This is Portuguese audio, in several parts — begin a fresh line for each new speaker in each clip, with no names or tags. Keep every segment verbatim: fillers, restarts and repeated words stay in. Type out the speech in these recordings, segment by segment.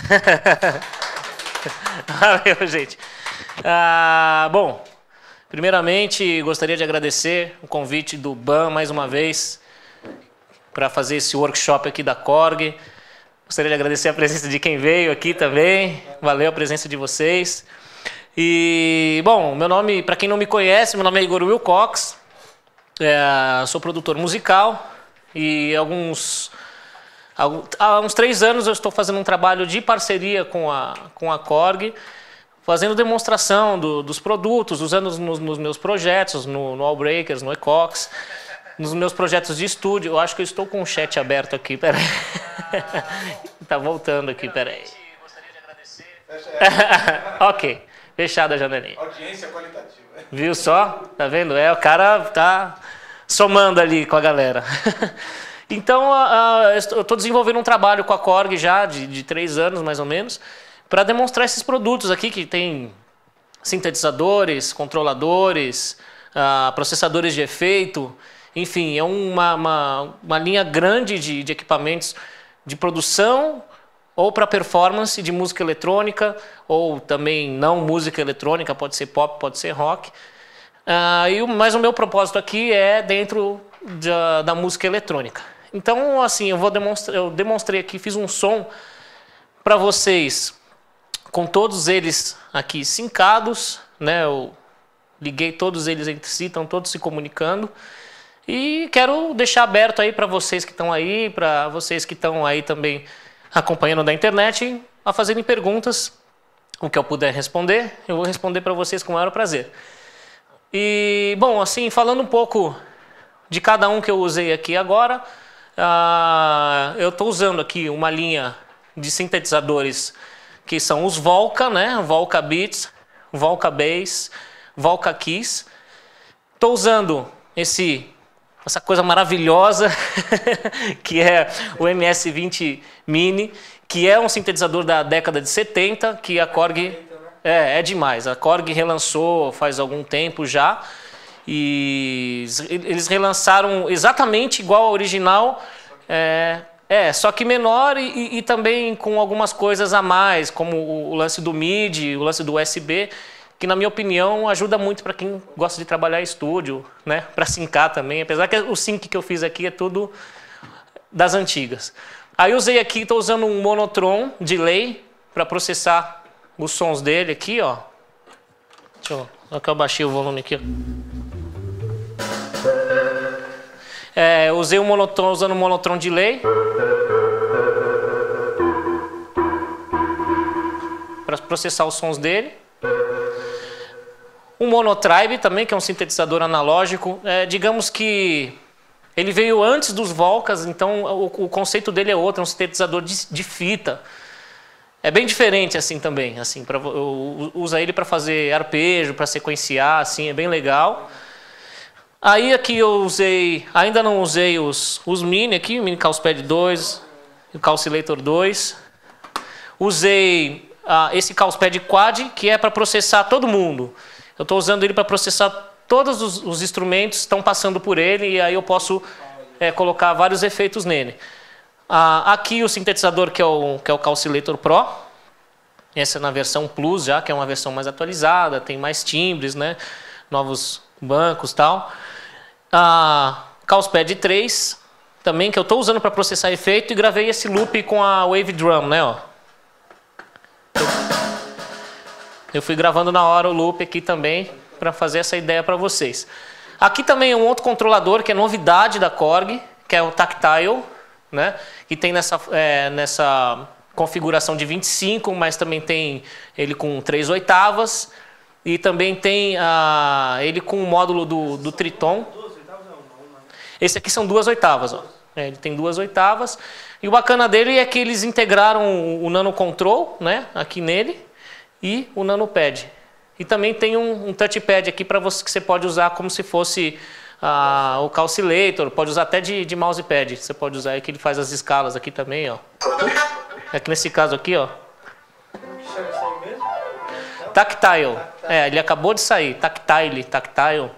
Valeu, gente. Ah, bom, primeiramente gostaria de agradecer o convite do B A M mais uma vez para fazer esse workshop aqui da Korg. Gostaria de agradecer a presença de quem veio aqui também. Valeu a presença de vocês. E, bom, meu nome, para quem não me conhece, meu nome é Igor Wilcox. É, sou produtor musical e alguns, há uns três anos eu estou fazendo um trabalho de parceria com a, com a Korg, fazendo demonstração do, dos produtos, usando nos, nos meus projetos, no, no Allbreakers, no Ecox, nos meus projetos de estúdio. Eu acho que eu estou com o chat aberto aqui, peraí. Tá voltando aqui, peraí. Gostaria de agradecer. Ok, fechada a janelinha.
Audiência qualitativa.
Viu só? Tá vendo? É, o cara tá somando ali com a galera. Então, uh, eu estou desenvolvendo um trabalho com a Korg já de, de três anos, mais ou menos, para demonstrar esses produtos aqui que tem sintetizadores, controladores, uh, processadores de efeito, enfim, é uma, uma, uma linha grande de, de equipamentos de produção ou para performance de música eletrônica, ou também não música eletrônica, pode ser pop, pode ser rock. Uh, e, mas o meu propósito aqui é dentro da, da música eletrônica. Então, assim, eu, vou demonstrar, eu demonstrei aqui, fiz um som para vocês, com todos eles aqui sincados, né? Eu liguei todos eles entre si, estão todos se comunicando. E quero deixar aberto aí para vocês que estão aí, para vocês que estão aí também acompanhando da internet, a fazerem perguntas. O que eu puder responder, eu vou responder para vocês com o maior prazer. E, bom, assim, falando um pouco de cada um que eu usei aqui agora, uh, eu estou usando aqui uma linha de sintetizadores que são os Volca, né? Volca Beats, Volca Bass, Volca Keys. Estou usando esse, essa coisa maravilhosa que é o M S vinte Mini, que é um sintetizador da década de setenta, que a Korg... É, é demais. A Korg relançou faz algum tempo já. E eles relançaram exatamente igual ao original. É, é só que menor e, e também com algumas coisas a mais, como o, o lance do M I D I, o lance do U S B, que na minha opinião ajuda muito para quem gosta de trabalhar em estúdio, né? Para sincar também. Apesar que o sync que eu fiz aqui é tudo das antigas. Aí usei aqui, estou usando um Monotron Delay para processar os sons dele aqui, ó. Deixa eu... Olha que eu baixei o volume aqui, ó. É, eu usei o Monotron, usando o Monotron Delay para processar os sons dele. O Monotribe também, que é um sintetizador analógico. É, digamos que ele veio antes dos Volcas, então o, o conceito dele é outro, é um sintetizador de, de fita. É bem diferente assim também, assim, pra, eu uso ele para fazer arpejo, para sequenciar, assim, é bem legal. Aí aqui eu usei, ainda não usei os, os Mini aqui, o Mini Calcipad dois, o Calcilator dois. Usei ah, esse Calcipad Quad, que é para processar todo mundo. Eu estou usando ele para processar todos os, os instrumentos que estão passando por ele, e aí eu posso é, colocar vários efeitos nele. Ah, aqui o sintetizador que é o, que é o Calcilator Pro, essa é na versão Plus já, que é uma versão mais atualizada, tem mais timbres, né? Novos bancos e tal. Ah, Calcipad três, também, que eu estou usando para processar efeito, e gravei esse loop com a Wave Drum, né? Ó. Eu, eu fui gravando na hora o loop aqui também, para fazer essa ideia para vocês. Aqui também é um outro controlador, que é novidade da Korg, que é o Tactile, né? Que tem nessa, é, nessa configuração de vinte e cinco, mas também tem ele com três oitavas, e também tem ah, ele com o módulo do, do Triton. Esse aqui são duas oitavas, ó. É, ele tem duas oitavas, e o bacana dele é que eles integraram o, o Nano Control, né? Aqui nele, e o Nano Pad. E também tem um, um touchpad aqui para você, que você pode usar como se fosse Ah, o Calcilator, pode usar até de, de mousepad. Você pode usar aí que ele faz as escalas aqui também, ó. Aqui nesse caso aqui, ó.
Chama isso aí mesmo?
Tactile. É, ele acabou de sair. Tactile, tactile.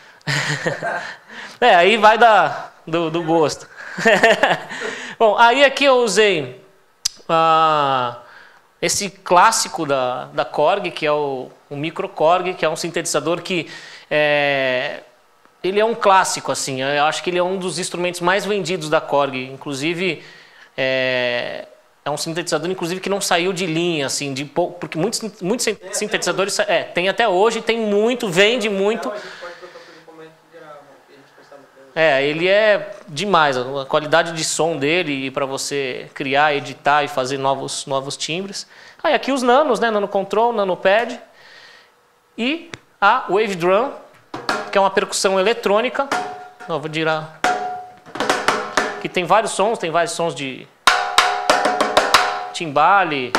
É, aí vai da, do, do gosto. Bom, aí aqui eu usei ah, esse clássico da, da Korg, que é o, o Micro Korg, que é um sintetizador que é, ele é um clássico, assim. Eu acho que ele é um dos instrumentos mais vendidos da Korg. Inclusive, é, é um sintetizador, inclusive, que não saiu de linha, assim, de pouco, porque muitos, muitos sintetizadores é, tem até hoje, tem muito, vende muito. É, ele é demais, a qualidade de som dele para você criar, editar e fazer novos, novos timbres. Aí aqui os nanos, né, nano control, nano pad e a wave drum, que é uma percussão eletrônica. Não, vou tirar. Que tem vários sons, tem vários sons de timbale,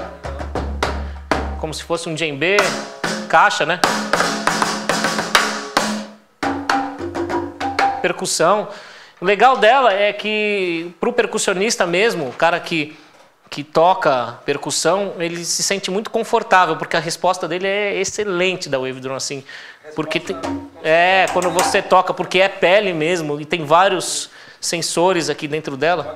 como se fosse um djembe, caixa, né? Percussão. O legal dela é que para o percussionista mesmo, o cara que, que toca percussão, ele se sente muito confortável, porque a resposta dele é excelente da wave drum, assim. Porque tem, é, quando você toca, porque é pele mesmo, e tem vários sensores aqui dentro dela.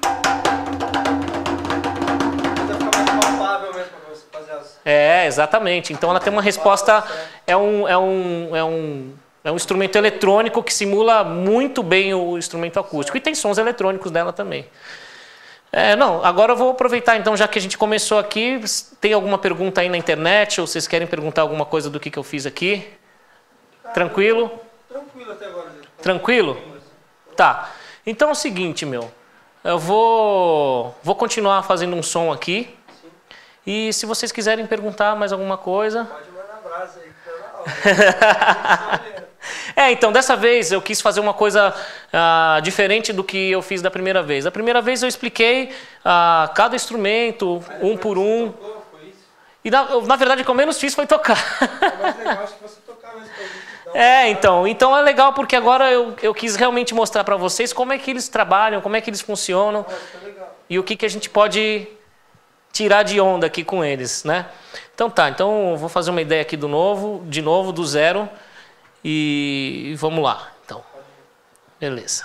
É, exatamente. Então ela tem uma resposta, é um, é um, é um É um instrumento eletrônico que simula muito bem o instrumento acústico. E tem sons eletrônicos dela também. É, não, agora eu vou aproveitar, então, já que a gente começou aqui, tem alguma pergunta aí na internet, ou vocês querem perguntar alguma coisa do que, que eu fiz aqui? Tranquilo?
Tranquilo até agora.
Tranquilo? Tá. Então é o seguinte, meu. Eu vou, vou continuar fazendo um som aqui. Sim. E se vocês quiserem perguntar mais alguma coisa...
Pode mandar abraço aí, que tá na aula.
É, então, dessa vez eu quis fazer uma coisa uh, diferente do que eu fiz da primeira vez. Da primeira vez eu expliquei uh, cada instrumento, ah, um por um. Tocou, foi isso? E na, na verdade o que eu menos fiz foi tocar.
É mais legal, acho que você tocar mesmo pra gente. Então,
é, então, então é legal porque agora eu, eu quis realmente mostrar para vocês como é que eles trabalham, como é que eles funcionam.
Ah, tá legal.
E o que, que a gente pode tirar de onda aqui com eles, né? Então tá, então eu vou fazer uma ideia aqui do novo, de novo, do zero. E vamos lá, então. Beleza.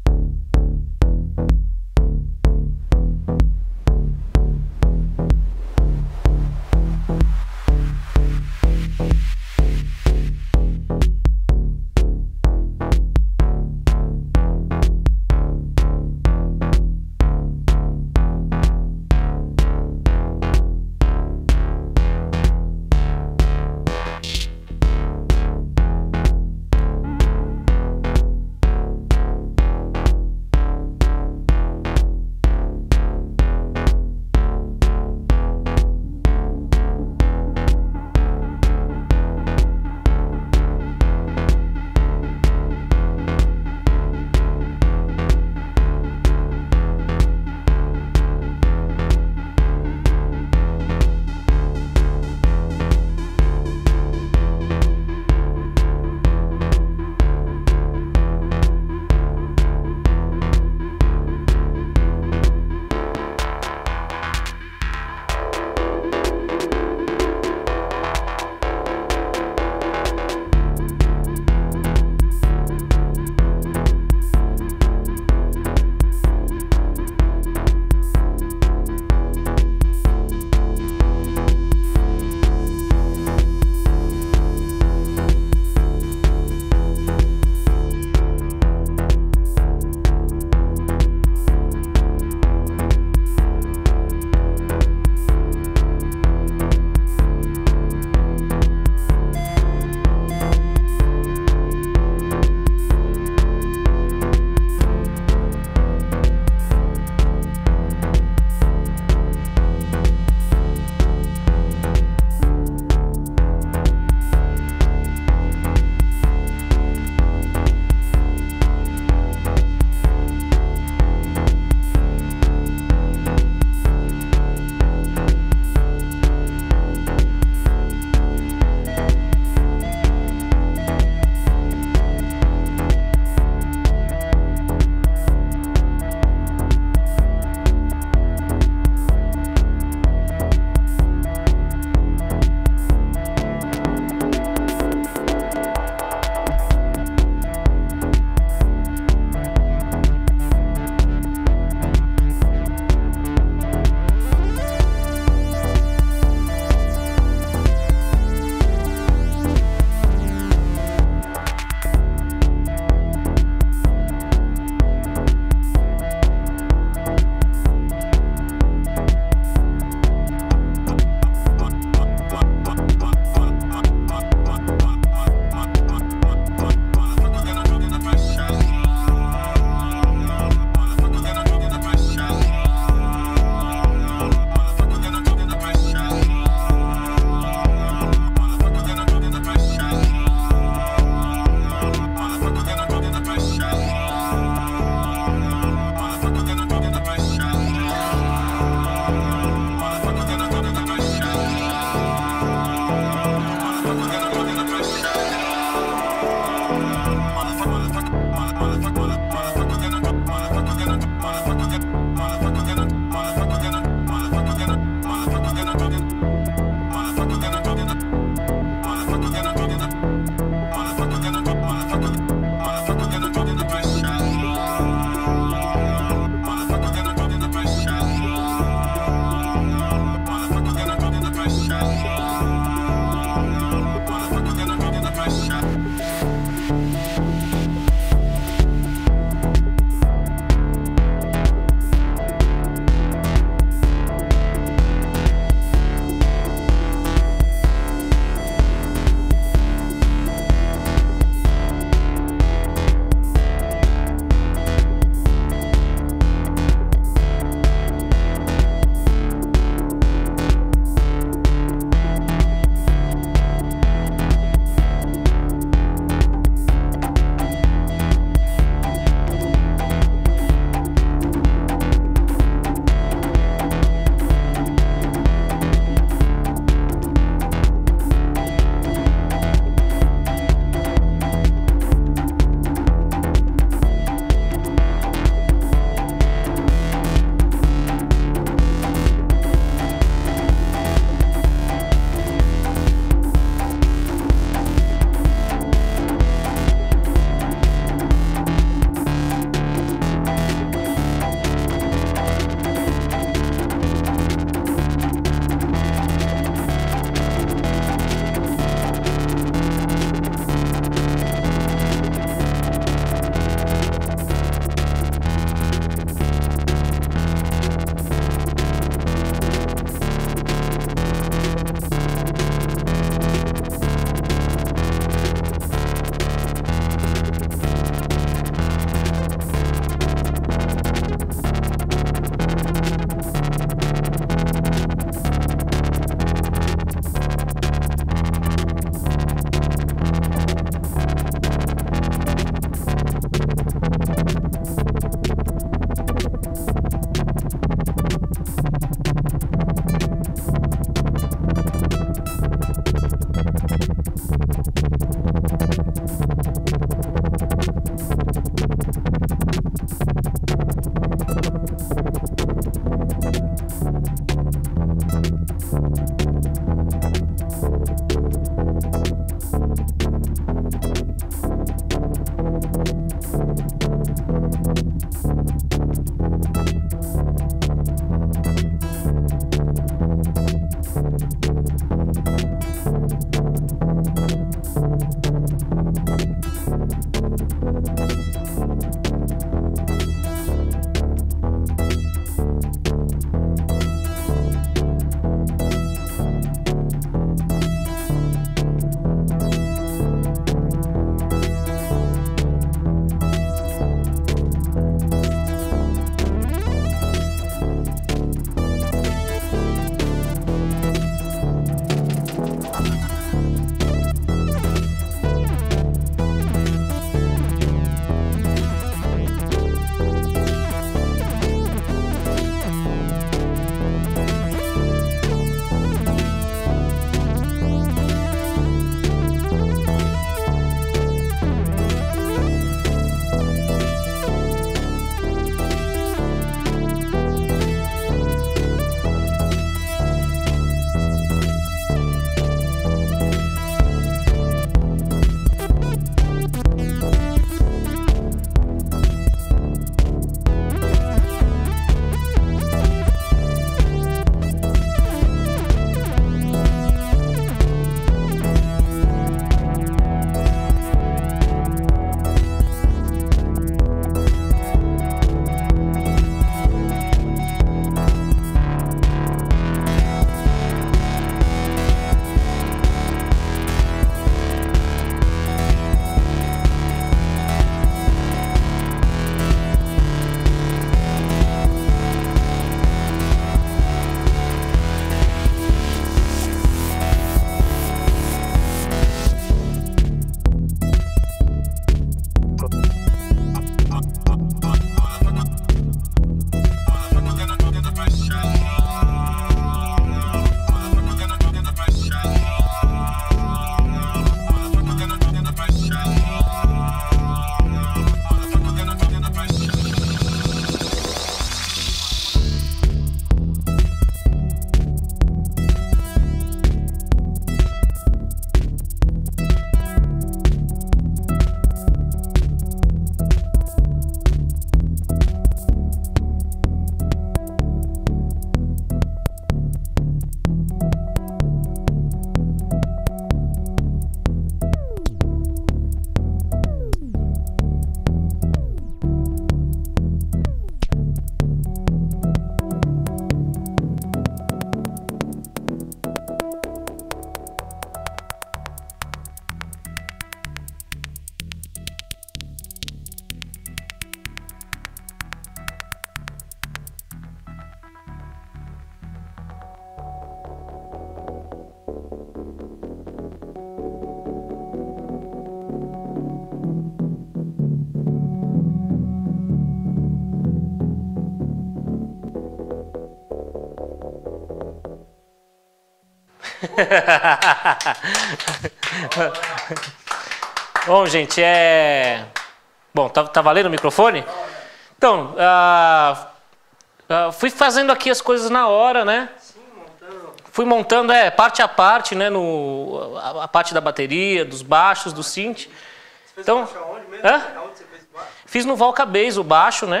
Bom, gente, é... Bom, tá, tá valendo o microfone? Então, uh, uh, fui fazendo aqui as coisas na hora, né?
Sim, montando.
Fui montando, é, parte a parte, né? No, a, a parte da bateria, dos baixos, do synth.
Você fez
Então,
baixo aonde mesmo?
hã?
Aonde você fez baixo?
Fiz no Volca Bass o baixo, né?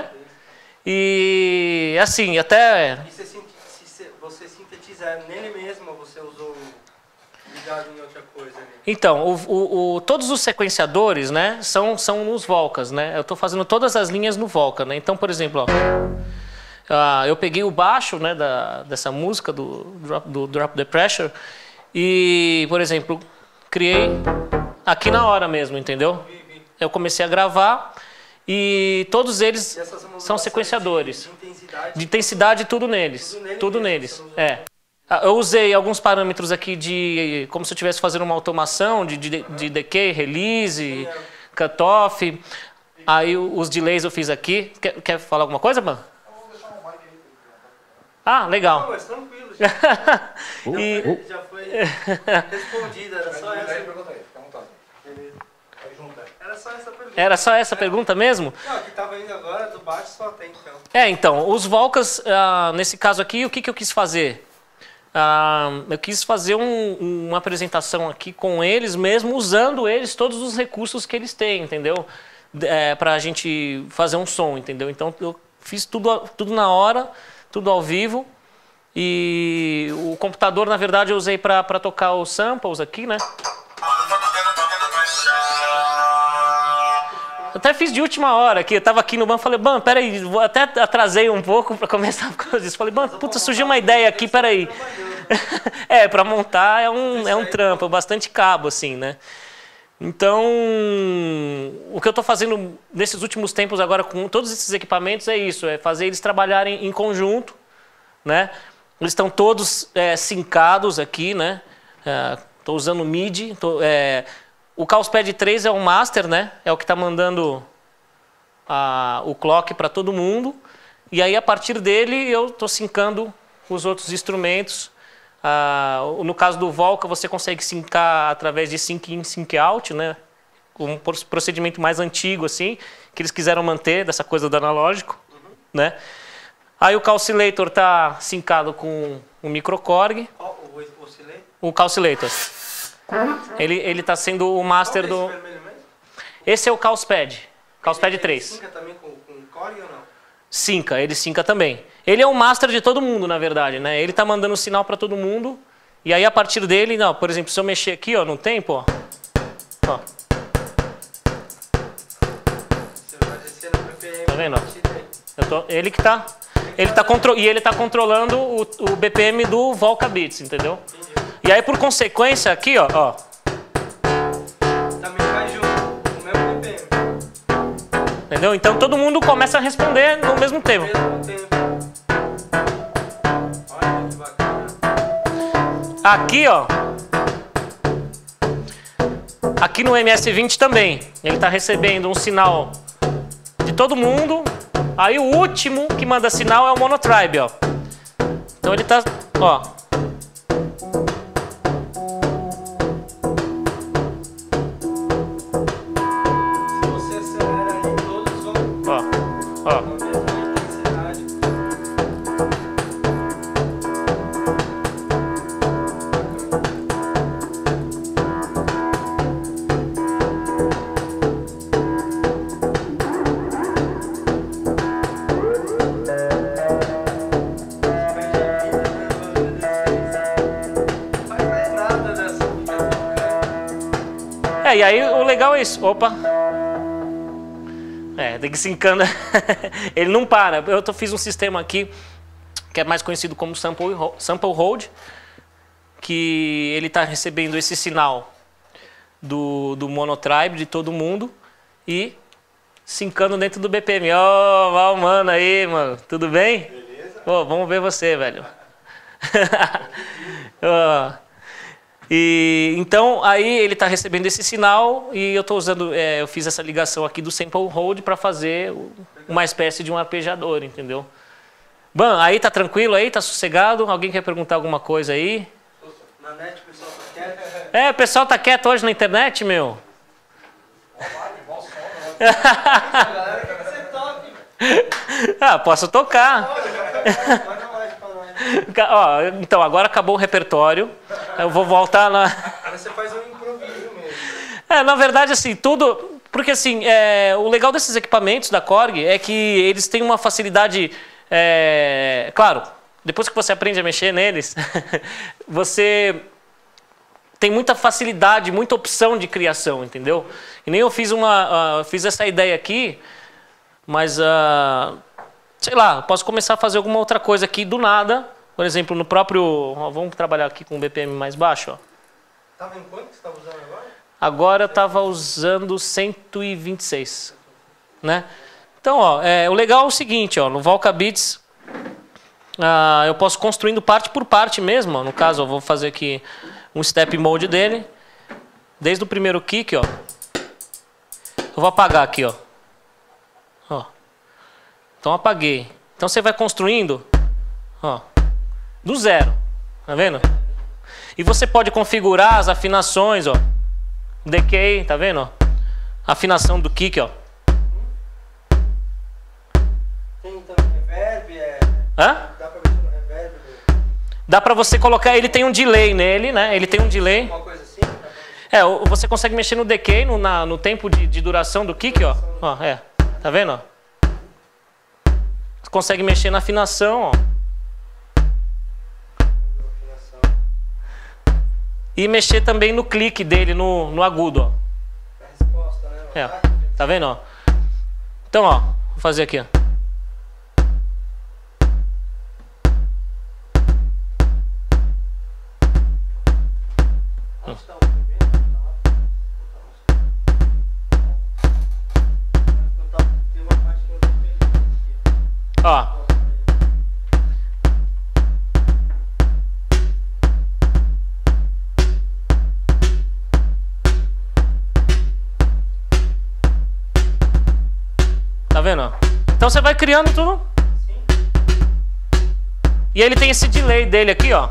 E assim, até...
E você, sinti- se se- você sintetiza nele mesmo ou você usou ligado em outra coisa ali?
Então, o, o, o, todos os sequenciadores, né, são, são nos Volcas, né? Eu estou fazendo todas as linhas no Volca, né? Então, por exemplo, ó, ah, eu peguei o baixo, né, da, dessa música do Drop, do Drop the Pressure e, por exemplo, criei aqui na hora mesmo, entendeu? Eu comecei a gravar e todos eles
E essas
são
modulações
sequenciadores.
De, de intensidade.
De intensidade, tudo neles.
Tudo nele
Tudo
mesmo,
neles.
você não usou.
É. Ah, eu usei alguns parâmetros aqui de... Como se eu estivesse fazendo uma automação de, de, de decay, release, cutoff. Aí os delays eu fiz aqui. Quer, quer falar alguma coisa, Ban? Ah,
Não,
legal.
mas tranquilo, já,
E,
foi, já foi respondida, era só essa. Era só essa pergunta.
era só essa pergunta mesmo?
Não, que tava indo agora, do baixo só tem então.
É, então, os Volcas, ah, nesse caso aqui, o que, que eu quis fazer? Ah, eu quis fazer um- uma apresentação aqui com eles mesmo, usando eles, todos os recursos que eles têm, entendeu? É, para a gente fazer um som, entendeu? Então, eu fiz tudo, tudo na hora, tudo ao vivo. E o computador, na verdade, eu usei para tocar os samples aqui, né? Eu até fiz de última hora aqui, eu tava aqui no banco, falei, Ban, peraí, vou até atrasei um pouco para começar por causa disso. Falei, Ban, puta, surgiu uma ideia aqui, peraí. É, para montar é um, é um trampo, é bastante cabo, assim, né? Então, o que eu estou fazendo nesses últimos tempos agora com todos esses equipamentos é isso, é fazer eles trabalharem em conjunto, né? Eles estão todos é, sincados aqui, né? Estou usando o M I D I, tô, é, o Causpad três é o master, né? É o que está mandando a, o clock para todo mundo. E aí, a partir dele, eu estou sincando os outros instrumentos. Ah, no caso do Volca, você consegue sincar através de sync in, sync out, né? Um procedimento mais antigo, assim, que eles quiseram manter, dessa coisa do analógico, uhum. né? Aí o Calculator está sincado com o Microkorg.
Ó, o oscillator?
O Calculator. Ele ele está sendo o master
Qual
do...
é esse vermelho mesmo?
Esse é o Causpad. Causpad
Ele
três.
Sinca também com, com Korg ou não?
Sinca, ele sinca também. Ele é o master de todo mundo, na verdade, né? Ele está mandando sinal para todo mundo. E aí, a partir dele, não, por exemplo, se eu mexer aqui, ó, no tempo, ó. ó
Você vai descer no B P M.
Tá vendo? Eu tô, ele que tá... Ele tá contro, e ele está controlando o, o B P M do Volca Beats, entendeu?
Entendi.
E aí, por consequência, aqui, ó, ó.
Também vai junto, no mesmo B P M.
Entendeu? Então todo mundo começa a responder no mesmo tempo.
Mesmo tempo. Olha que bacana.
Aqui, ó. Aqui no M S vinte também. Ele está recebendo um sinal de todo mundo. Aí o último que manda sinal é o Monotribe, ó. Então ele tá, ó.
Se você acelera aí, todos vão
Ó, ó.
com a mesma intensidade. Não faz mais nada dessa
É, e aí o legal é isso. Opa. É, tem que se encana. Ele não para. Eu tô, fiz um sistema aqui que é mais conhecido como sample, sample hold, que ele está recebendo esse sinal do, do Monotribe de todo mundo e sincando dentro do B P M. Ó, oh, ó, mano aí, mano. Tudo bem?
Beleza.
Pô, vamos ver você, velho. Ó. E então aí ele está recebendo esse sinal e eu estou usando, é, eu fiz essa ligação aqui do sample hold para fazer uma espécie de um arpejador, entendeu? Bom, aí tá tranquilo aí, tá sossegado? Alguém quer perguntar alguma coisa aí?
Na, internet, o pessoal tá quieto.
É, o pessoal tá quieto hoje na internet, meu.
A galera quer que você toque.
Ah, posso tocar.
Manda mais pra nós.
Ó, então, agora acabou o repertório. Eu vou voltar lá.
Aí você faz um improviso mesmo.
É, na verdade, assim, tudo... Porque, assim, é, o legal desses equipamentos da Korg é que eles têm uma facilidade... É, claro, depois que você aprende a mexer neles, você tem muita facilidade, muita opção de criação, entendeu? E nem eu fiz, uma, uh, fiz essa ideia aqui, mas, uh, sei lá, posso começar a fazer alguma outra coisa aqui do nada. Por exemplo, no próprio... Ó, vamos trabalhar aqui com um B P M mais baixo, ó.
Tava em quanto que você estava usando agora?
Agora eu estava usando cento e vinte e seis, né? Então, ó, é, o legal é o seguinte, ó, no Volca Beats, ah, eu posso construindo parte por parte mesmo, ó. No caso, eu vou fazer aqui um step mode dele, desde o primeiro kick, ó. Eu vou apagar aqui, ó. Ó. Então apaguei. Então você vai construindo, ó, do zero, tá vendo? E você pode configurar as afinações, ó. Decay, tá vendo? Ó? Afinação do kick, ó.
Tem também reverb, é...
Hã?
Dá pra mexer no reverb? Do...
Dá pra você colocar, ele tem um delay nele, né? Ele tem um delay.
Uma coisa assim? Dá pra mexer?
É, você consegue mexer no decay, no, na, no tempo de, de duração do kick, ó. Ó, é. Tá vendo, ó? Você consegue mexer na afinação, ó. E mexer também no clique dele, no, no agudo, ó.
A resposta, né?
É, tá vendo, ó? Então, ó, vou fazer aqui, ó.
Onde tá o primeiro? Tem uma parte que eu tô pegando aqui.
Ó. Tá vendo? Então você vai criando tudo.
Sim.
E ele tem esse delay dele aqui, ó.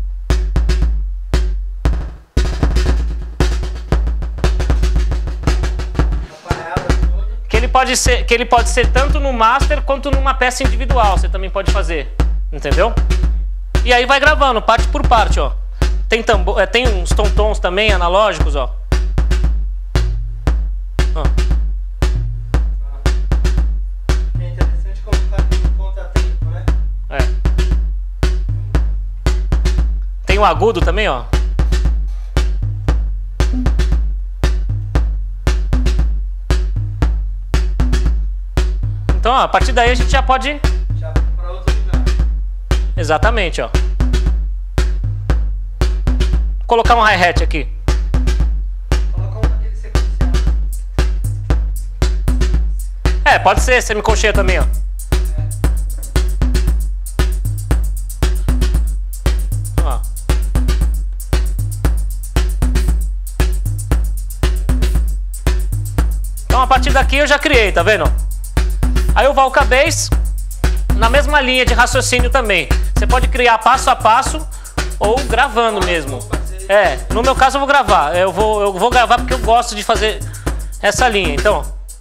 Que ele pode ser, que ele pode ser tanto no master quanto numa peça individual. Você também pode fazer, entendeu? E aí vai gravando parte por parte, ó. Tem tambor, é, tem uns tom-tons também analógicos, ó. Ó. Tem um agudo também, ó. Então, ó, a partir daí a gente já pode...
Já para outro lugar.
Exatamente, ó. Vou colocar um hi-hat aqui.
Coloca um daquele sequencial.
É, pode ser semicolcheia também, ó. Ó. Então a partir daqui eu já criei, tá vendo? Aí o Volca Bass, na mesma linha de raciocínio também. Você pode criar passo a passo ou gravando mesmo. É, no meu caso eu vou gravar. Eu vou, eu vou gravar porque eu gosto de fazer essa linha. Então,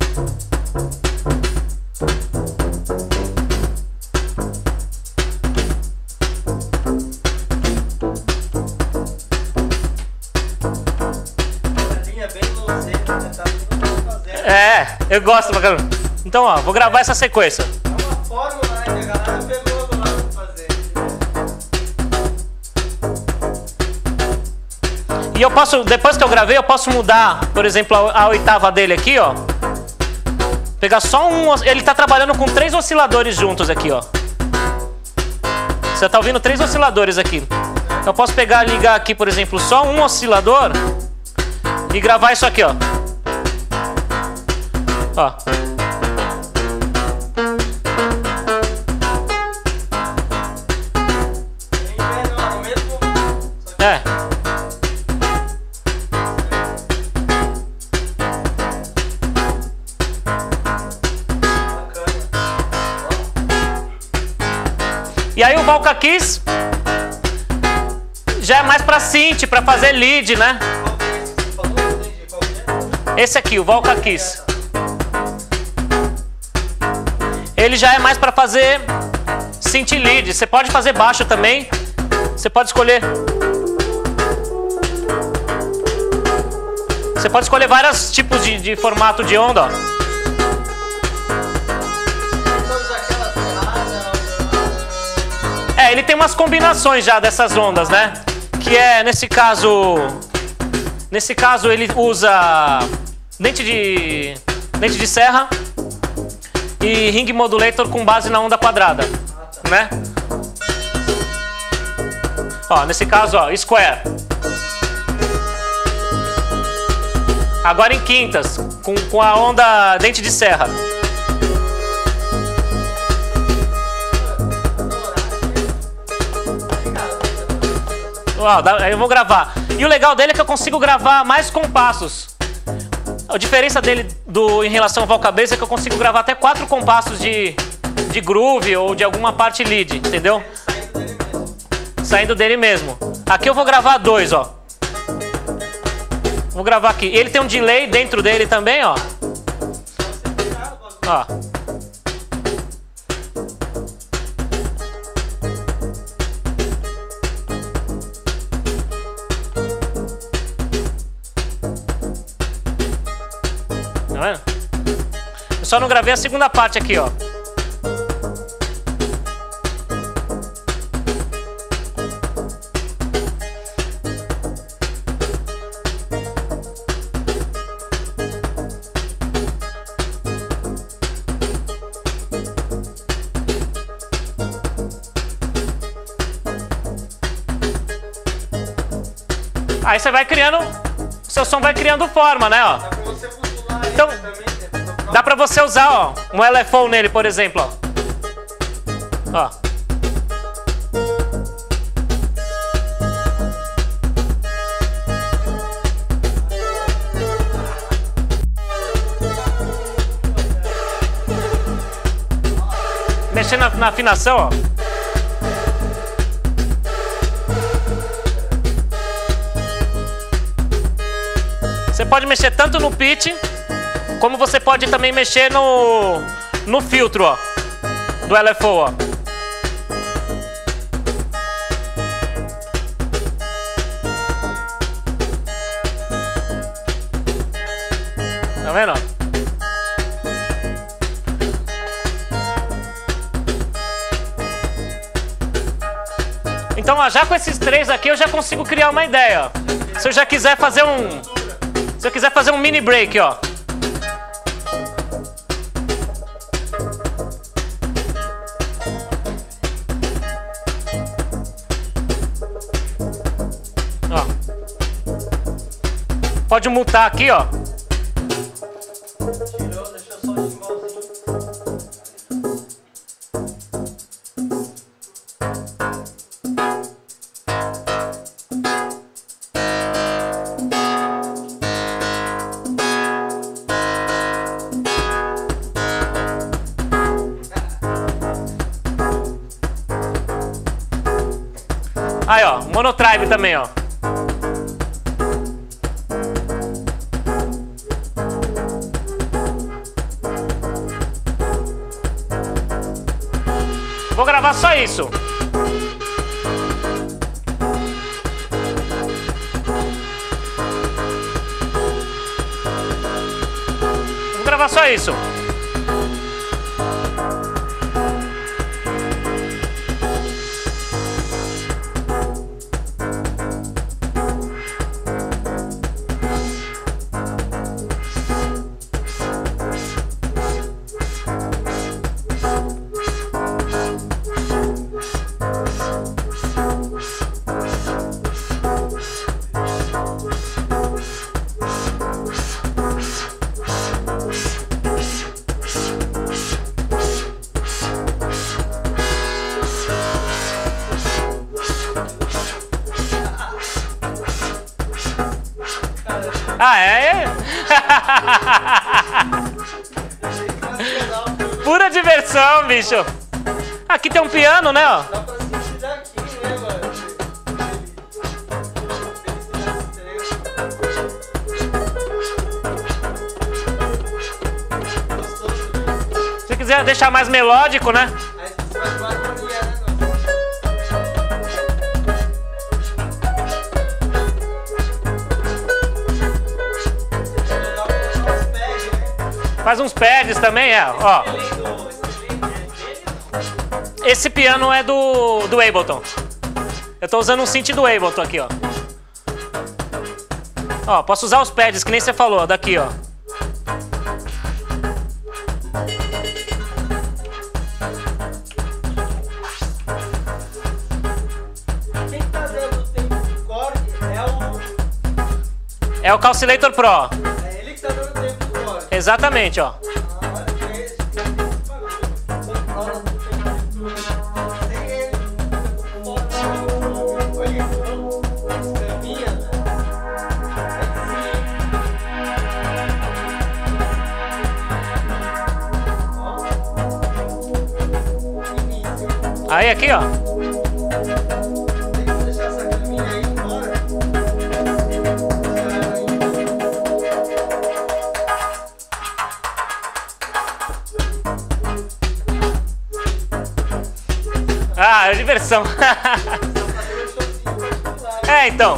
é, eu gosto pra caramba. Então, ó, vou gravar essa sequência.
É uma fórmula, né, que a galera pegou do lado pra fazer.
E eu posso, depois que eu gravei, eu posso mudar, por exemplo, a, a oitava dele aqui, ó. Pegar só um... Ele tá trabalhando com três osciladores juntos aqui, ó. Você tá ouvindo três osciladores aqui. Eu posso pegar e ligar aqui, por exemplo, só um oscilador e gravar isso aqui, ó. Ó. É. E aí o Volca Kiss já é mais pra synth, pra fazer lead, né? Esse aqui, o Volca Kiss. Ele já é mais pra fazer synth lead. Você pode fazer baixo também. Você pode escolher. Você pode escolher vários tipos de, de formato de onda, ó. É, ele tem umas combinações já dessas ondas, né? Que é, nesse caso... Nesse caso ele usa dente de, dente de serra e ring modulator com base na onda quadrada, né? Ó, nesse caso, ó, square. Agora em quintas, com, com a onda dente de serra. Ó, eu vou gravar. E o legal dele é que eu consigo gravar mais compassos. A diferença dele do, em relação ao Volca Bass é que eu consigo gravar até quatro compassos de, de groove ou de alguma parte lead, entendeu? Saindo dele mesmo. Aqui eu vou gravar dois, ó. Vou gravar aqui. Ele tem um delay dentro dele também, ó. Ó. Tá vendo? Eu só não gravei a segunda parte aqui, ó. Aí você vai criando, seu som vai criando forma, né, ó. Então, dá pra você usar, ó, um L F O nele, por exemplo, ó. Ó. Mexendo na, na afinação, ó. Você pode mexer tanto no pitch, como você pode também mexer no, no filtro, ó, do L F O, ó. Tá vendo, ó? Então, ó, já com esses três aqui eu já consigo criar uma ideia, ó. Se eu já quiser fazer um... Se eu quiser fazer um mini break, ó. Ó. Pode mutar aqui, ó.
Tirou, deixou só o simbolzinho.
Aí, ó, monotribe também, ó. Vou gravar só isso. Vou gravar só isso. Ah, é? Pura diversão, bicho. Aqui tem um piano, né, ó.
Dá pra sentir daqui, né, mano?
quiser deixar mais melódico, né?
Aí você faz uma harmonia, né?
Faz uns pads também, é, ó. Esse piano é do, do Ableton. Eu tô usando um synth do Ableton aqui, ó. Ó, posso usar os pads, que nem você falou, daqui, ó.
Quem tá dando o tempo de Korg é o...
É o Calculator Pro.
É ele que tá dando o tempo de Korg.
Exatamente, ó.
Ah, olha que é esse. Tem esse bagulho. Sem ele. Olha então. As caminhas, né?
Aí, aqui, ó.
Tem que deixar essa caminha aí fora.
Ah, é diversão. É, então.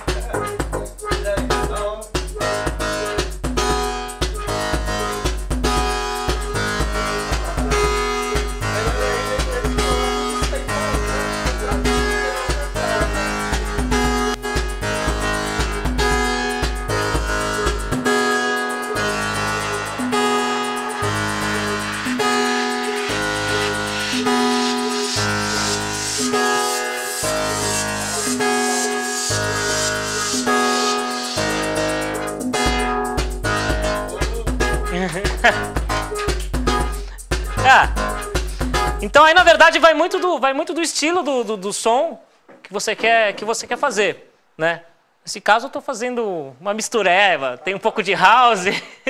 Ah, então aí na verdade vai muito do, vai muito do estilo do, do, do som que você quer, que você quer fazer, né? Nesse caso eu estou fazendo uma mistureba, tem um pouco de house.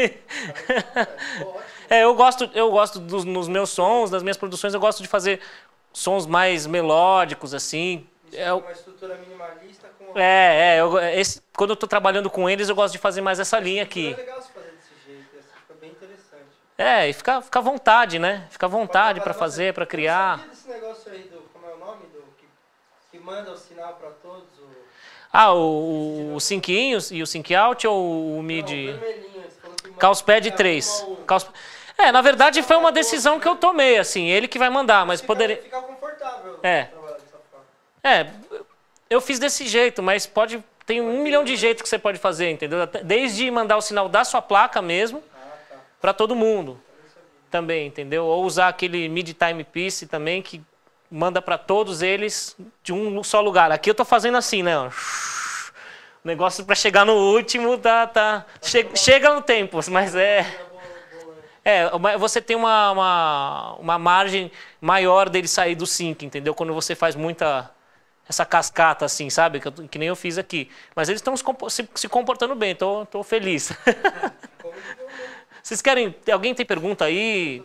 É, eu gosto, eu gosto dos nos meus sons, das minhas produções, eu gosto de fazer sons mais melódicos assim.
É uma estrutura minimalista com...
É, é eu, esse, quando eu estou trabalhando com eles eu gosto de fazer mais essa linha aqui.
É legal se fazer desse jeito, fica bem interessante.
É, e fica, fica à vontade, né? Fica à vontade para fazer, para criar.
Você sabia desse negócio aí do, como é o nome, do, que, que manda o sinal para todos? O...
Ah, o, o sync in e o sync out ou o midi?
Não, o vermelhinho, você falou que manda-
Calspad
é,
três.
uma-
Caus... É, na verdade foi uma decisão que eu tomei, assim, ele que vai mandar, mas
Fica-
poderia...
Fica confortável
É.
trabalhar dessa forma.
É, eu fiz desse jeito, mas pode... Tem um milhão de jeitos que você pode fazer, entendeu? Até- Desde mandar o sinal da sua placa mesmo,
Ah, tá.
para todo mundo também, entendeu? Ou usar aquele midi timepiece também, que manda para todos eles de um só lugar. Aqui eu tô fazendo assim, né? ó. O negócio para chegar no último tá, tá che chega no tempo, mas é é você tem uma, uma uma margem maior dele sair do sync, entendeu? Quando você faz muita essa cascata assim, sabe? Que, eu, que nem eu fiz aqui. Mas eles estão se, se comportando bem, tô, tô feliz. Vocês querem... Alguém tem pergunta aí?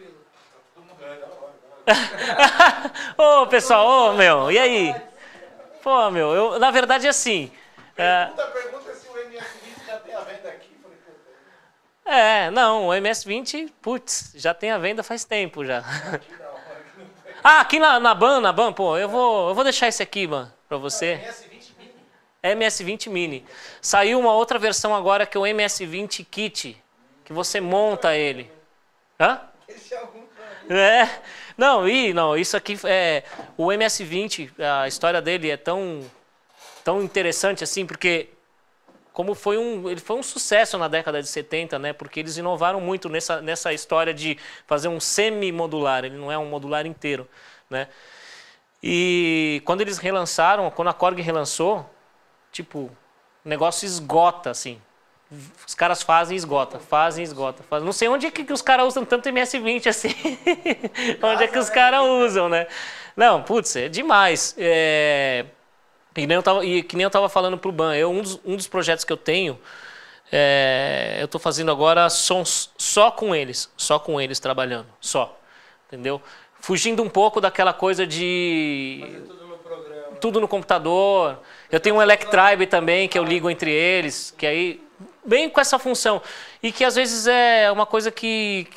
Ô, pessoal, ô, meu, e aí? Pô, meu, eu, na verdade, assim... É,
Pergunta, pergunta se o M S vinte já tem a venda aqui. Falei, pô,
é, não, o M S vinte, putz, já tem a venda faz tempo já. Ah, aqui na, na ban, na ban, pô, eu vou, eu vou deixar esse aqui, ban, pra você.
M S vinte mini.
M S vinte Mini. Saiu uma outra versão agora que é o M S vinte Kit, que você monta ele. Hã?
Esse é algum...
É, não, e não, isso aqui é o M S vinte, a história dele é tão tão interessante assim, porque como foi um, ele foi um sucesso na década de setenta, né? Porque eles inovaram muito nessa nessa história de fazer um semi-modular, ele não é um modular inteiro, né? E quando eles relançaram, quando a Korg relançou, tipo, o negócio esgota assim. Os caras fazem e esgota, fazem e esgota. Fazem. Não sei onde é que os caras usam tanto M S vinte assim. Onde é que os caras usam, né? Não, putz, é demais. É... E, nem eu tava, e que nem eu estava falando pro Ban, eu, um, dos, um dos projetos que eu tenho, é... eu estou fazendo agora sons só com eles, só com eles trabalhando, só. Entendeu? Fugindo um pouco daquela coisa de...
Fazer tudo no programa.
Tudo no computador. Eu tenho um Electribe também, que eu ligo entre eles, que aí... Bem com essa função. E que às vezes é uma coisa que, que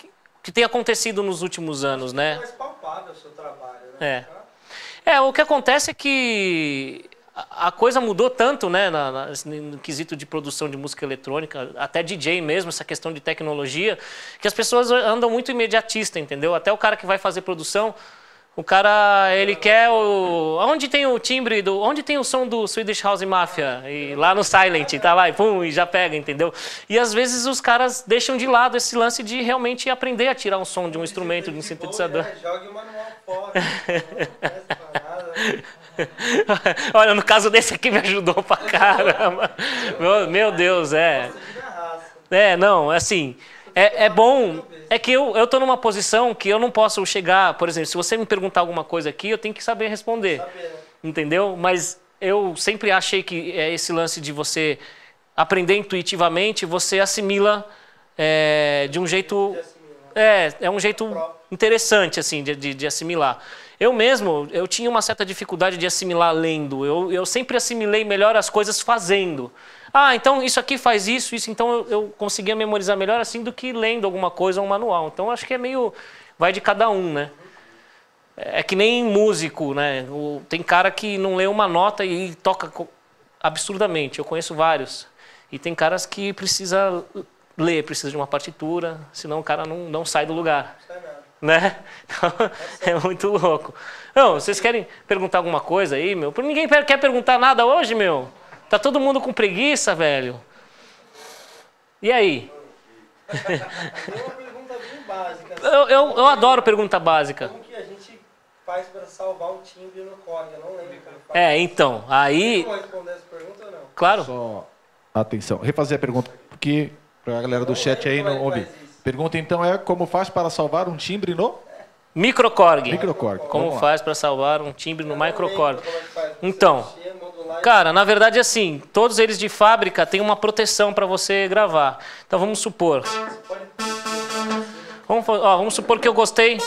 que tem acontecido nos últimos anos, né?
É mais palpável o seu trabalho, né?
É. É, o que acontece é que a coisa mudou tanto, né, na, na, no quesito de produção de música eletrônica, até D J mesmo, essa questão de tecnologia, que as pessoas andam muito imediatista, entendeu? Até o cara que vai fazer produção, o cara, ele quer o... Onde tem o timbre do... Onde tem o som do Swedish House Mafia? E lá no Silent, tá lá e pum, e já pega, entendeu? E às vezes os caras deixam de lado esse lance de realmente aprender a tirar um som de um instrumento, de um sintetizador.
Jogue o manual fora, não presta pra nada.
Olha, no caso desse aqui me ajudou pra caramba. Meu, meu Deus, é. É, não, assim, é, é bom. É que eu, eu tô numa posição que eu não posso chegar, por exemplo, se você me perguntar alguma coisa aqui, eu tenho que saber responder. Entendeu? Mas eu sempre achei que é esse lance de você aprender intuitivamente, você assimila é, de um jeito. É, é um jeito interessante, assim, de, de, de assimilar. Eu mesmo, eu tinha uma certa dificuldade de assimilar lendo. Eu, eu sempre assimilei melhor as coisas fazendo. Ah, então isso aqui faz isso, isso. Então eu, eu conseguia memorizar melhor assim do que lendo alguma coisa ou um manual. Então acho que é meio... vai de cada um, né? É que nem músico, né? O, tem cara que não lê uma nota e toca absurdamente. Eu conheço vários. E tem caras que precisa ler, precisa de uma partitura, senão o cara não, não sai do lugar. Né? Então, é muito louco. Não, vocês querem perguntar alguma coisa aí, meu? Ninguém quer perguntar nada hoje, meu. Tá todo mundo com preguiça, velho. E aí?
Tem uma pergunta bem básica. Assim,
eu, eu, eu adoro pergunta básica.
Como que a gente faz para salvar um timbre no Korg? Eu não lembro como faz.
É, então, aí...
Você responder essa pergunta ou não?
Claro.
Só atenção. Refazer a pergunta, porque para a galera do chat aí não ouve. Pergunta então é como faz para salvar um timbre no
Microkorg.
Microkorg.
Como faz para salvar um timbre no Microkorg? Então, cara, na verdade assim, todos eles de fábrica têm uma proteção para você gravar. Então vamos supor. Vamos, ó, vamos supor que eu gostei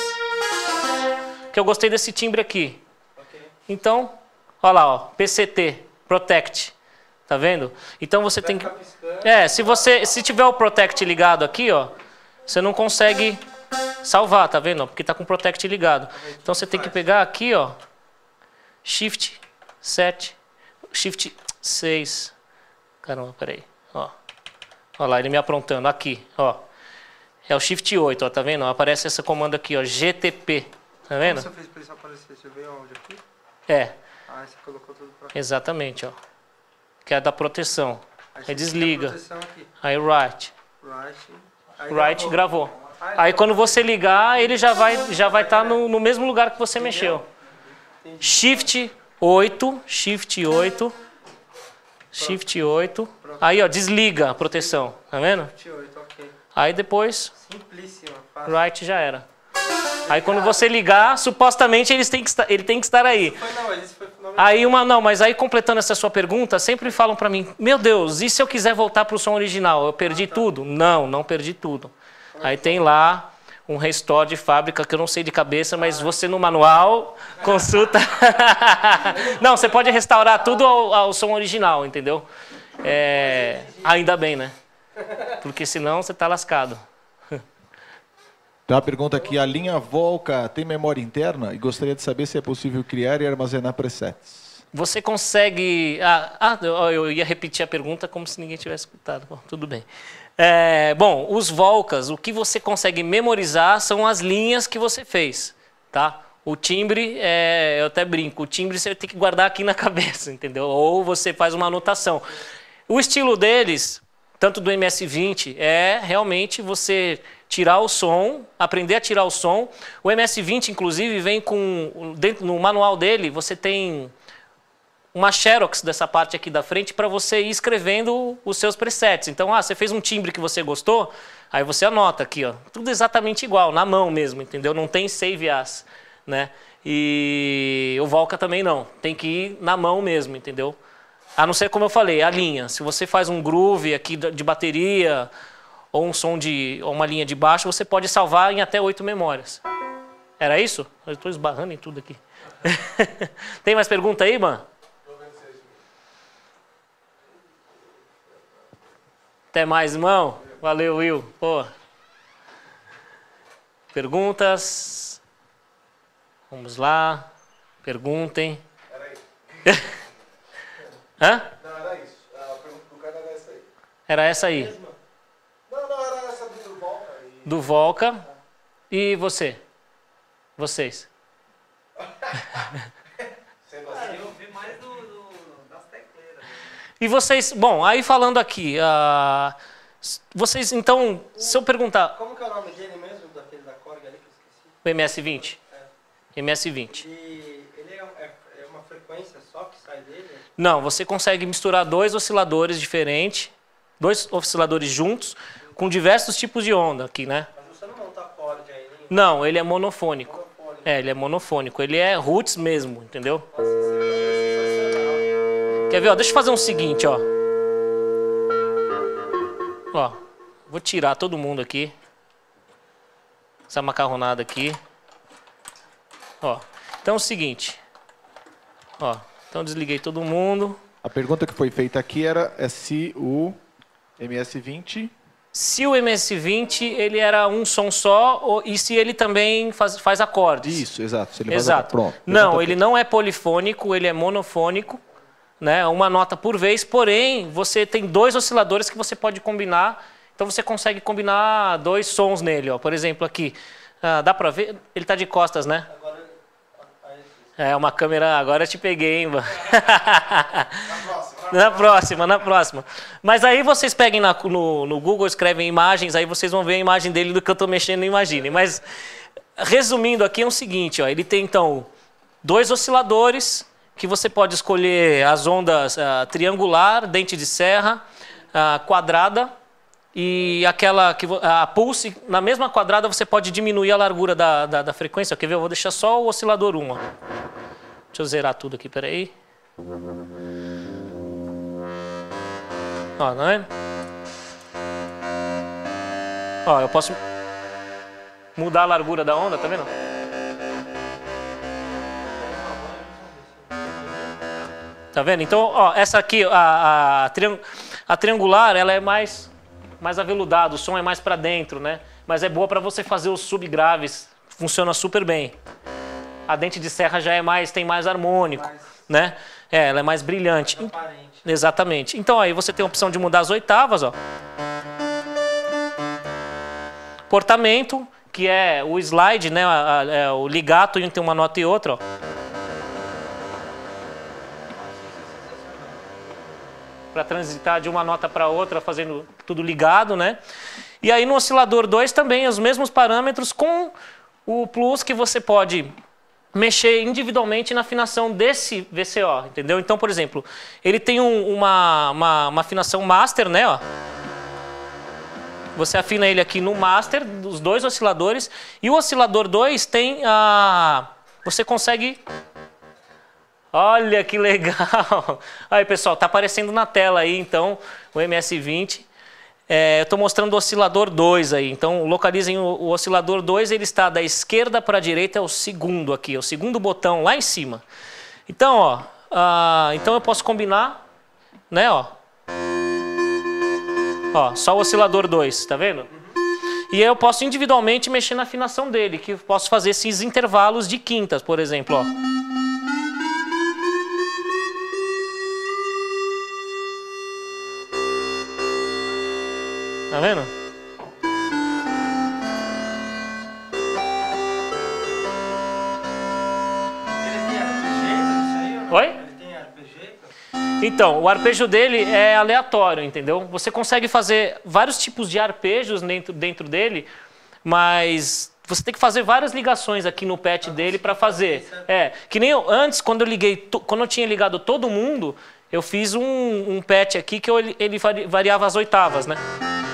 que eu gostei desse timbre aqui. Então, olha lá, ó, P C T, Protect. Tá vendo? Então você tem que... É, se você se tiver o Protect ligado aqui, ó, você não consegue salvar, tá vendo? Porque tá com o Protect ligado. Então você tem que pegar aqui, ó, Shift sete, Shift seis. Caramba, peraí. Ó. Olha lá, ele me aprontando. Aqui, ó. É o Shift oito, ó, tá vendo? Aparece esse comando aqui, ó, G T P. Tá vendo?
Como você fez para isso aparecer? Você veio onde aqui?
É.
Ah, você colocou tudo pra cá.
Exatamente, ó. Que é da proteção.
Aí,
Aí desliga.
aqui.
Aí right.
Right. Aí
Right
gravou.
gravou. Aí quando você ligar, ele já vai já vai estar no, no mesmo lugar que você mexeu. Shift oito, Shift oito. Shift oito. Aí, ó, desliga a proteção, tá vendo?
Shift oito, ok.
Aí depois,
Simplíssimo, fácil.
right já era. Aí quando você ligar, supostamente eles têm que estar, ele tem que estar aí.
Foi, não, isso foi fundamental.
Aí uma não, mas aí completando essa sua pergunta, sempre falam pra mim: "Meu Deus, e se eu quiser voltar pro som original, eu perdi tudo?" Não, não perdi tudo. Aí tem lá um restore de fábrica que eu não sei de cabeça, mas você no manual consulta. Não, você pode restaurar tudo ao, ao som original, entendeu? É, ainda bem, né? Porque senão você tá lascado.
Tem uma pergunta aqui, a linha Volca tem memória interna? E gostaria de saber se é possível criar e armazenar presets.
Você consegue... Ah, ah, eu ia repetir a pergunta como se ninguém tivesse escutado. Bom, tudo bem. É, bom, os Volcas, o que você consegue memorizar são as linhas que você fez, tá? O timbre, é, eu até brinco, o timbre você tem que guardar aqui na cabeça, entendeu? Ou você faz uma anotação. O estilo deles, tanto do M S vinte, é realmente você tirar o som, aprender a tirar o som. O M S vinte, inclusive, vem com... Dentro, no manual dele, você tem uma xerox dessa parte aqui da frente para você ir escrevendo os seus presets. Então, ah, você fez um timbre que você gostou, aí você anota aqui, ó, tudo exatamente igual, na mão mesmo, entendeu? Não tem save as, né? E o Volca também não, tem que ir na mão mesmo, entendeu? A não ser, como eu falei, a linha. Se você faz um groove aqui de bateria ou um som de ou uma linha de baixo, você pode salvar em até oito memórias. Era isso? Eu estou esbarrando em tudo aqui. Tem mais pergunta aí, mano? Até mais, irmão. Valeu, Will. Pô. Perguntas? Vamos lá. Perguntem.
Era isso.
Hã?
Não, era isso. A pergunta do cara era essa aí.
Era essa aí.
Não, não, era essa do Volca. E...
Do Volca. E você? Vocês?
Sendo
Ah,
assim,
eu vi mais do, do, das tecleiras.
E vocês, bom, aí falando aqui, ah, vocês, então, se eu perguntar,
Como que é o nome dele mesmo, daquele da Korg ali que eu esqueci?
o M S vinte? M S vinte.
Ele, ele é, é, é uma frequência só que sai dele?
Não, você consegue misturar dois osciladores diferentes, dois osciladores juntos, com diversos tipos de onda aqui, né?
Mas você não monta acorde aí, nem
Não, ele é monofônico.
monofone.
É, ele é monofônico, ele é roots mesmo, entendeu?
Nossa, esse é sensacional.
Quer ver, ó, deixa eu fazer um seguinte, ó. Ó, vou tirar todo mundo aqui. Essa macarronada aqui. Ó, então é o seguinte. Ó, então desliguei todo mundo.
A pergunta que foi feita aqui era é se o M S vinte...
Se o M S vinte, ele era um som só, ou- e se ele também faz, faz acordes.
Isso, exato. Se ele faz
Exato.
a- Pronto.
Não,
Pergunta
ele não é polifônico, ele é monofônico, né? Uma nota por vez, porém, você tem dois osciladores que você pode combinar, então você consegue combinar dois sons nele, ó. Por exemplo, aqui, ah, dá pra ver? Ele tá de costas, né?
Agora, aí,
É uma câmera, agora eu te peguei, hein, mano?
na próxima.
Na próxima, na próxima. Mas aí vocês peguem na- no, no Google, escrevem imagens, aí vocês vão ver a imagem dele do que eu estou mexendo, imaginem. Mas, resumindo aqui, é o seguinte, ó, ele tem, então, dois osciladores, que você pode escolher as ondas ah, triangular, dente de serra, ah, quadrada, e aquela, que vo- a pulse, na mesma quadrada você pode diminuir a largura da, da, da frequência. Quer ver? Eu vou deixar só o oscilador um, ó. Deixa eu zerar tudo aqui, peraí. Ó, não é? Ó, eu posso mudar a largura da onda, tá vendo? Tá vendo? Então, ó, essa aqui, a, a, triang- a triangular, ela é mais, mais aveludada, o som é mais pra dentro, né? Mas é boa pra você fazer os subgraves, funciona super bem. A dente de serra já é mais, tem mais harmônico,
Mais-
né? É, ela é mais brilhante.
transparente.
Exatamente. Então aí você tem a opção de mudar as oitavas, ó. Portamento, que é o slide, né? a- a- é o ligato entre uma nota e outra, ó. Para transitar de uma nota para outra, fazendo tudo ligado, né? E aí no oscilador dois também os mesmos parâmetros com o plus que você pode mexer individualmente na afinação desse V C O, entendeu? Então, por exemplo, ele tem um- uma, uma, uma afinação master, né? Ó. Você afina ele aqui no master, dos dois osciladores, e o oscilador dois tem a... Você consegue... Olha que legal! Aí, pessoal, tá aparecendo na tela aí, então, o M S vinte. É, eu estou mostrando o oscilador dois aí, então localizem o, o oscilador dois, ele está da esquerda para a direita, é o segundo aqui, é o segundo botão lá em cima. Então, ó, ah, então eu posso combinar, né, ó. Ó, só o oscilador dois, tá vendo? E aí eu posso individualmente mexer na afinação dele, que eu posso fazer esses intervalos de quintas, por exemplo, ó. Tá vendo?
Ele tem arpejeito isso aí ou não?
Oi?
Ele tem arpejeito?
Então, o arpejo dele é aleatório, entendeu? Você consegue fazer vários tipos de arpejos dentro, dentro dele, mas você tem que fazer várias ligações aqui no patch dele para fazer. É, que nem eu, antes, quando eu liguei, to- quando eu tinha ligado todo mundo, eu fiz um, um patch aqui que eu, ele vari- variava as oitavas, né?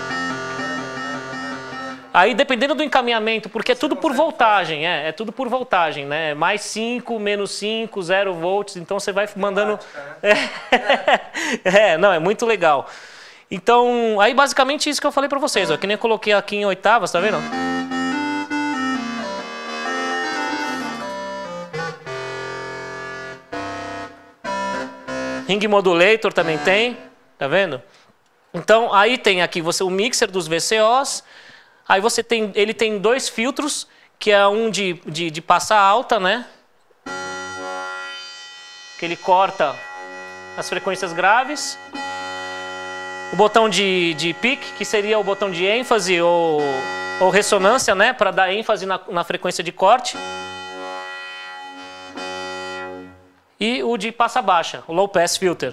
Aí, dependendo do encaminhamento, porque é tudo por voltagem, é, é tudo por voltagem, né? Mais cinco, menos cinco, zero volts, então você vai mandando... É, não, é muito legal. Então, aí basicamente isso que eu falei pra vocês, ó, que nem eu coloquei aqui em oitavas, tá vendo? Ring Modulator também tem, tá vendo? Então, aí tem aqui você o mixer dos V C Os, Aí você tem, ele tem dois filtros, que é um de, de, de passa alta, né? Que ele corta as frequências graves. O botão de, de peak, que seria o botão de ênfase ou, ou ressonância, né? Para dar ênfase na, na frequência de corte. E o de passa baixa, o low pass filter.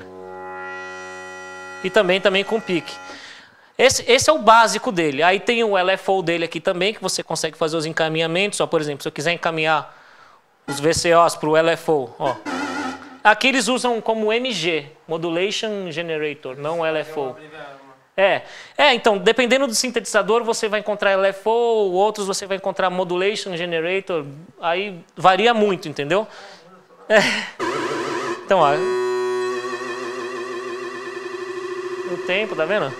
E também, também com peak. Esse, esse é o básico dele. Aí tem o L F O dele aqui também, que você consegue fazer os encaminhamentos. Ó, por exemplo, se eu quiser encaminhar os V C Os para o L F O. Ó. Aqui eles usam como M G, Modulation Generator, não L F O. É, é, então, dependendo do sintetizador, você vai encontrar L F O, outros você vai encontrar Modulation Generator. Aí varia muito, entendeu? É. Então, ó. O tempo, tá vendo?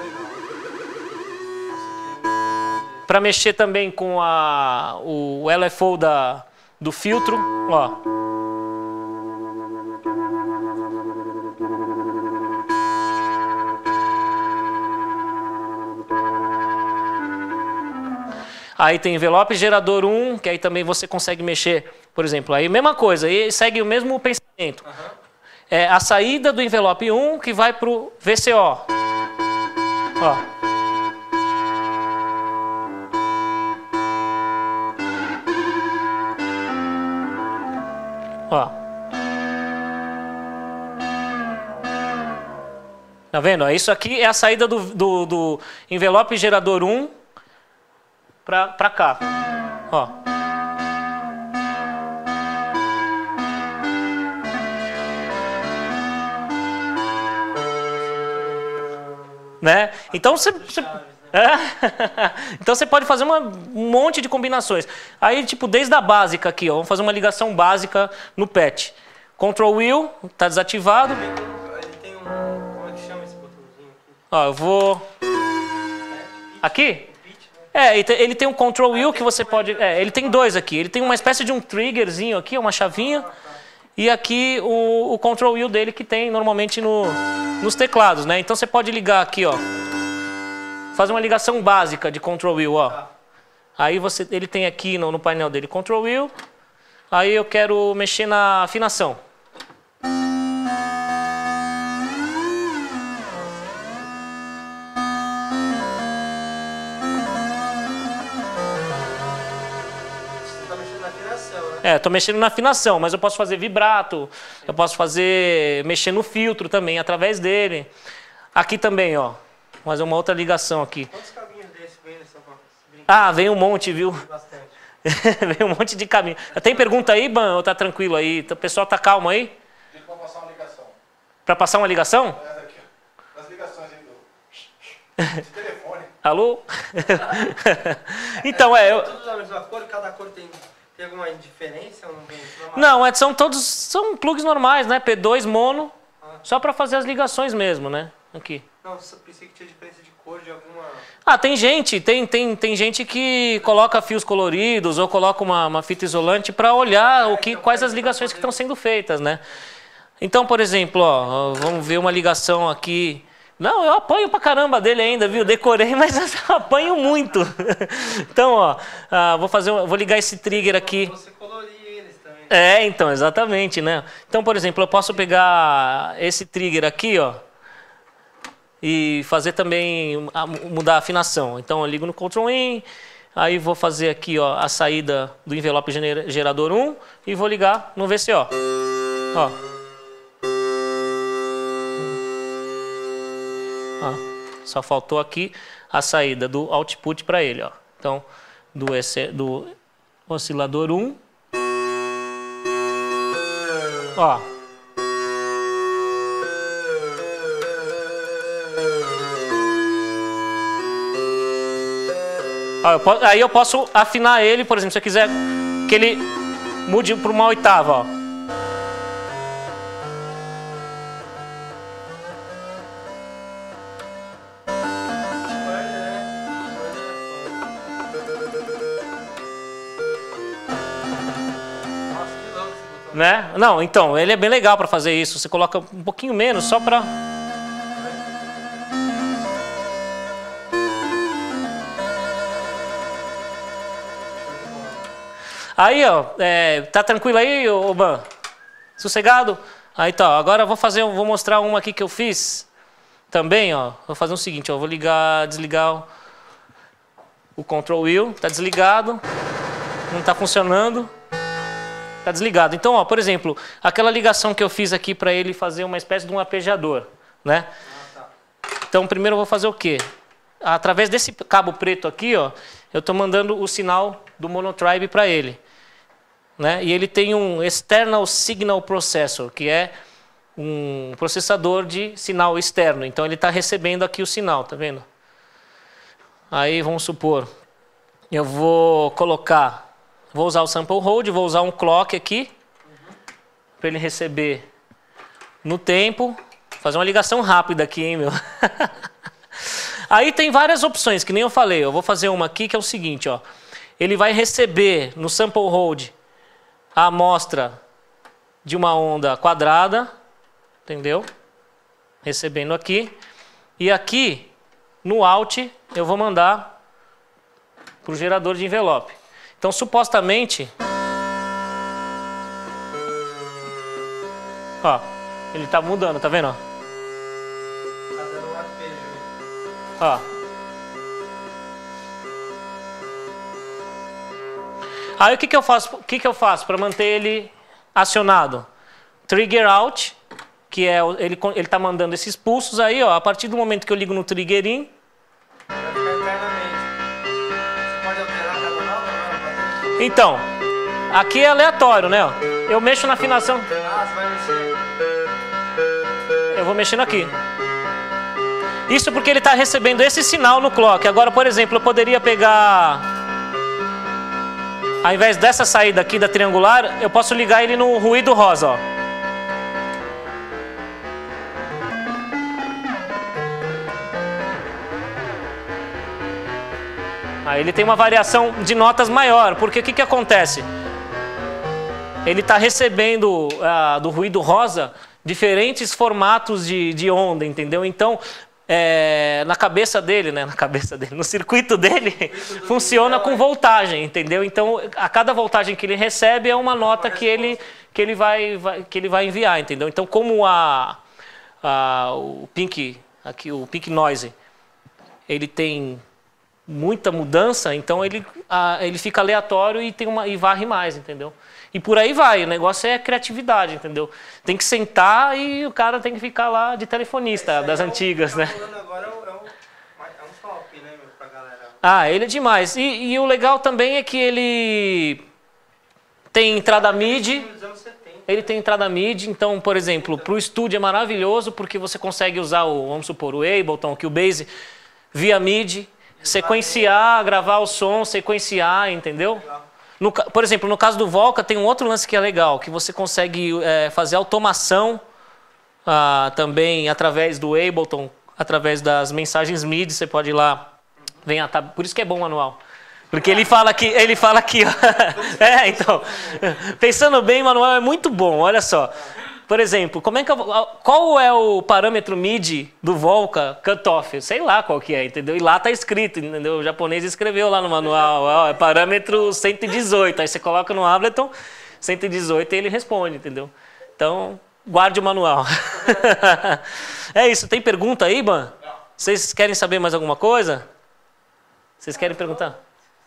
Para mexer também com a, o L F O da, do filtro, ó. Aí tem envelope gerador um, que aí também você consegue mexer, por exemplo, aí mesma coisa, aí segue o mesmo pensamento. Uhum. É a saída do envelope um que vai para o V C O. Ó. Ó. Tá vendo? Isso aqui é a saída do, do, do envelope gerador um para para cá. Ó. Né? Então você, você é. Então você pode fazer uma, um monte de combinações. Aí tipo desde a básica aqui, ó, vamos fazer uma ligação básica no P E T. Control Wheel está desativado.
Ele tem um, como é que chama esse botãozinho aqui?
Ó, eu vou aqui. É, ele tem um Control Wheel que você pode. É, ele tem dois aqui. Ele tem uma espécie de um triggerzinho aqui, uma chavinha. E aqui o, o Control Wheel dele que tem normalmente no, nos teclados, né? Então você pode ligar aqui, ó. Fazer uma ligação básica de Control Wheel, ó. Aí você, ele tem aqui no, no painel dele Control Wheel. Aí eu quero mexer na afinação. É, estou mexendo na afinação, mas eu posso fazer vibrato, eu posso fazer, mexer no filtro também, através dele. Aqui também, ó, fazer uma outra ligação aqui.
Quantos cabinhos desses vem nessa box?
Ah, vem um monte, viu?
Bastante.
Vem um monte de caminho. Tem pergunta aí, Ban, ou tá tranquilo aí? O pessoal tá calmo aí?
Para passar uma ligação.
Para passar uma ligação?
É, daqui, ó. As ligações aí do... de telefone.
Alô? Então, é... Eu...
Tudo da mesma cor, cada cor tem... Tem alguma diferença? Não,
não é, são todos são plugs normais, né? P dois mono, ah. Só para fazer as ligações mesmo, né? Aqui.
Não, pensei que tinha diferença de cor de alguma...
Ah, tem gente, tem, tem, tem gente que coloca fios coloridos ou coloca uma, uma fita isolante para olhar é, o que, então, quais as ligações que estão sendo feitas, né? Então, por exemplo, ó, vamos ver uma ligação aqui. Não, eu apanho pra caramba dele ainda, viu? Decorei, mas eu apanho muito. Então, ó, ah, vou fazer, vou ligar esse trigger aqui.
Você colorir eles também.
É, então, exatamente, né? Então, por exemplo, eu posso pegar esse trigger aqui, ó, e fazer também, mudar a afinação. Então, eu ligo no Control In, aí vou fazer aqui, ó, a saída do envelope gerador um e vou ligar no V C O. Ó. Ah, só faltou aqui a saída do output para ele, ó. Então, do, do oscilador um. Ó. Ó, eu posso, aí eu posso afinar ele, por exemplo, se eu quiser que ele mude para uma oitava, ó. Né? Não, então, ele é bem legal para fazer isso. Você coloca um pouquinho menos só para... Aí, ó, é, tá tranquilo aí, ô Ban? Sossegado? Aí tá, agora eu vou fazer, vou mostrar uma aqui que eu fiz também, ó. Vou fazer o seguinte, ó, vou ligar, desligar o, o control wheel, tá desligado, não tá funcionando, tá desligado. Então, ó, por exemplo, aquela ligação que eu fiz aqui para ele fazer uma espécie de um arpejador, né? Então, primeiro eu vou fazer o quê? Através desse cabo preto aqui, ó, eu estou mandando o sinal do Monotribe para ele, né? E ele tem um External Signal Processor, que é um processador de sinal externo. Então, ele está recebendo aqui o sinal, tá vendo? Aí, vamos supor, eu vou colocar, vou usar o Sample Hold, vou usar um clock aqui, para ele receber no tempo. Fazer uma ligação rápida aqui, hein, meu? Aí tem várias opções, que nem eu falei. Eu vou fazer uma aqui que é o seguinte, ó. Ele vai receber no Sample Hold a amostra de uma onda quadrada, entendeu? Recebendo aqui. E aqui, no Out, eu vou mandar para o gerador de envelope. Então, supostamente... Ó, ele está mudando, tá vendo? Ó. Aí o que que eu faço? O que que eu faço para manter ele acionado? Trigger out, que é o- ele ele tá mandando esses pulsos aí, ó. A partir do momento que eu ligo no trigger in,
Vai ficar eternamente. Você pode alterar cada nota?
então, aqui é aleatório, né? Ó. Eu mexo na afinação,
Ah, você vai mexer.
eu vou mexendo aqui. Isso porque ele está recebendo esse sinal no clock. Agora, por exemplo, eu poderia pegar, ao invés dessa saída aqui da triangular, eu posso ligar ele no ruído rosa, ó. Aí ele tem uma variação de notas maior, porque o que que acontece? Ele está recebendo ah, do ruído rosa diferentes formatos de, de onda, entendeu? Então, é, na cabeça dele, né, na cabeça dele, no circuito dele, funciona com voltagem, entendeu? Então, a cada voltagem que ele recebe é uma nota que ele, que ele, vai, vai, que ele vai enviar, entendeu? Então, como a, a, o, pink, aqui, o Pink Noise, ele tem muita mudança, então ele, a, ele fica aleatório e, tem uma, e varre mais, entendeu? E por aí vai, o negócio é criatividade, entendeu? Tem que sentar e o cara tem que ficar lá de telefonista, das antigas, né?
Agora é um, é um, é um top, né, meu, pra galera.
Ah, ele é demais. E, e o legal também é que ele tem entrada MIDI,
Nos anos setenta.
ele tem entrada MIDI, então, por exemplo, para o estúdio é maravilhoso porque você consegue usar o, vamos supor, o Ableton, o Cubase, via MIDI, sequenciar, gravar o som, sequenciar, entendeu? No, por exemplo, no caso do Volca tem um outro lance que é legal, que você consegue é, fazer automação ah, também através do Ableton, através das mensagens MIDI, você pode ir lá, vem a tab... por isso que é bom o manual. Porque ele fala aqui, ele fala aqui, ó. É, então, pensando bem, o manual é muito bom, olha só. Por exemplo, como é que eu, qual é o parâmetro MIDI do Volca cutoff? Sei lá qual que é, entendeu? E lá tá escrito, entendeu? O japonês escreveu lá no manual, ó, é parâmetro cento e dezoito. Aí você coloca no Ableton cento e dezoito e ele responde, entendeu? Então, guarde o manual. É isso, tem pergunta aí, Ban? Vocês querem saber mais alguma coisa? Vocês querem perguntar?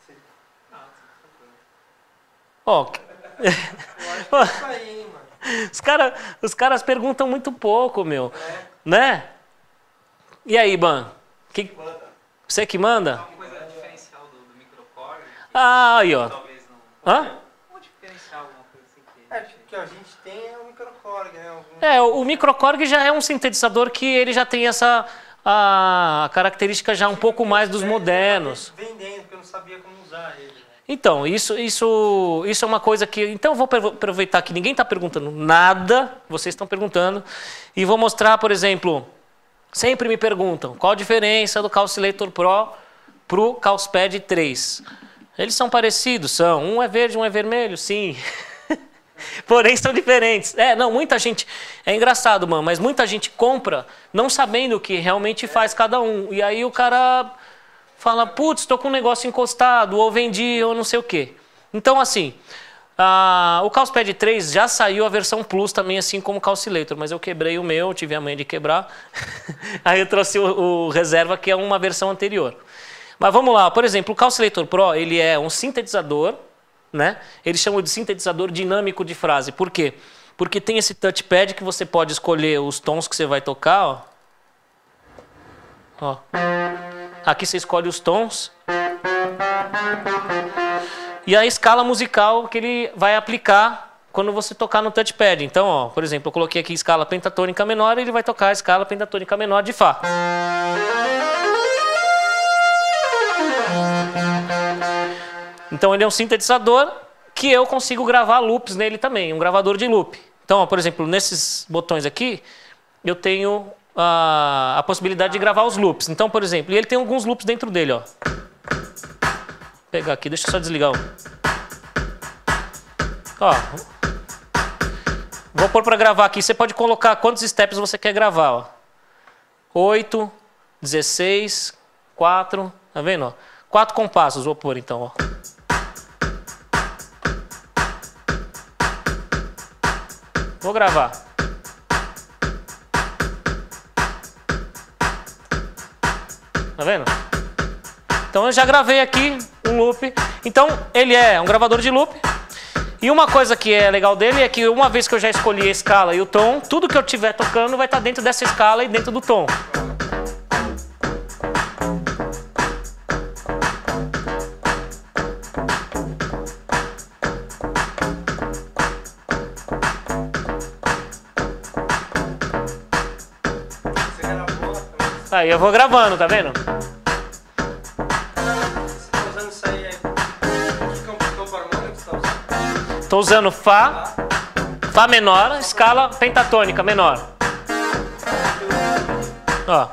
Ó, ó,
Isso aí, hein, mano.
os, cara, os caras perguntam muito pouco, meu. Né? E aí, Ban? Que, você que manda?
Uma coisa diferencial do, do microcore,
Ah, aí, ó.
talvez não.
Hã?
Um diferencial, alguma coisa assim que.
É, que a gente tem é o microcorg, né? Algum...
É, o microcorg já é um sintetizador que ele já tem essa a característica já um pouco mais dos modernos.
Vendendo, porque eu não sabia como usar ele. Né?
Então, isso, isso, isso é uma coisa que... Então, eu vou aproveitar que ninguém está perguntando nada, vocês estão perguntando, e vou mostrar, por exemplo, sempre me perguntam qual a diferença do Calculator Pro para o Calcpad três. Eles são parecidos? São. Um é verde, um é vermelho? Sim. Porém, são diferentes. É, não, muita gente... É engraçado, mano, mas muita gente compra não sabendo o que realmente faz cada um. E aí o cara... Fala, putz, estou com um negócio encostado, ou vendi, ou não sei o quê. Então, assim, a, o Calcipad três já saiu a versão Plus também, assim como o Calculator, mas eu quebrei o meu, tive a manha de quebrar. Aí eu trouxe o, o reserva, que é uma versão anterior. Mas vamos lá, por exemplo, o Calculator Pro, ele é um sintetizador, né? Eles chamam de sintetizador dinâmico de frase. Por quê? Porque tem esse touchpad que você pode escolher os tons que você vai tocar, ó. Ó. Aqui você escolhe os tons. E a escala musical que ele vai aplicar quando você tocar no touchpad. Então, ó, por exemplo, eu coloquei aqui escala pentatônica menor, ele vai tocar a escala pentatônica menor de Fá. Então ele é um sintetizador que eu consigo gravar loops nele também, um gravador de loop. Então, ó, por exemplo, nesses botões aqui, eu tenho a, a possibilidade de gravar os loops. Então, por exemplo, e ele tem alguns loops dentro dele, ó. Vou pegar aqui, deixa eu só desligar o... Ó. Vou pôr para gravar aqui, você pode colocar quantos steps você quer gravar, ó. oito, dezesseis, quatro, tá vendo, ó? quatro compassos, vou pôr então, ó. Vou gravar. Tá vendo? Então eu já gravei aqui um loop. Então ele é um gravador de loop. E uma coisa que é legal dele é que uma vez que eu já escolhi a escala e o tom, tudo que eu estiver tocando vai estar dentro dessa escala e dentro do tom. Aí eu vou gravando, tá vendo?
Você tá usando isso aí? Que computador harmônico você tá usando?
Tô usando Fá, Fá menor, escala pentatônica menor. Ó.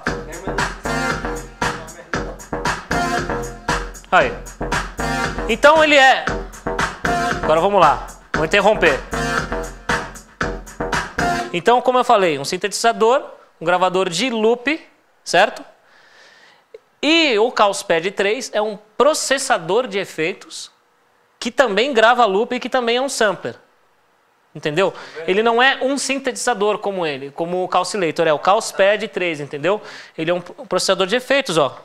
Aí. Então ele é... Agora vamos lá. Vou interromper. Então, como eu falei, um sintetizador, um gravador de loop, certo? E o Calcipad três é um processador de efeitos que também grava loop e que também é um sampler. Entendeu? Ele não é um sintetizador como ele, como o Calculator, é o Calcipad três, entendeu? Ele é um processador de efeitos, ó.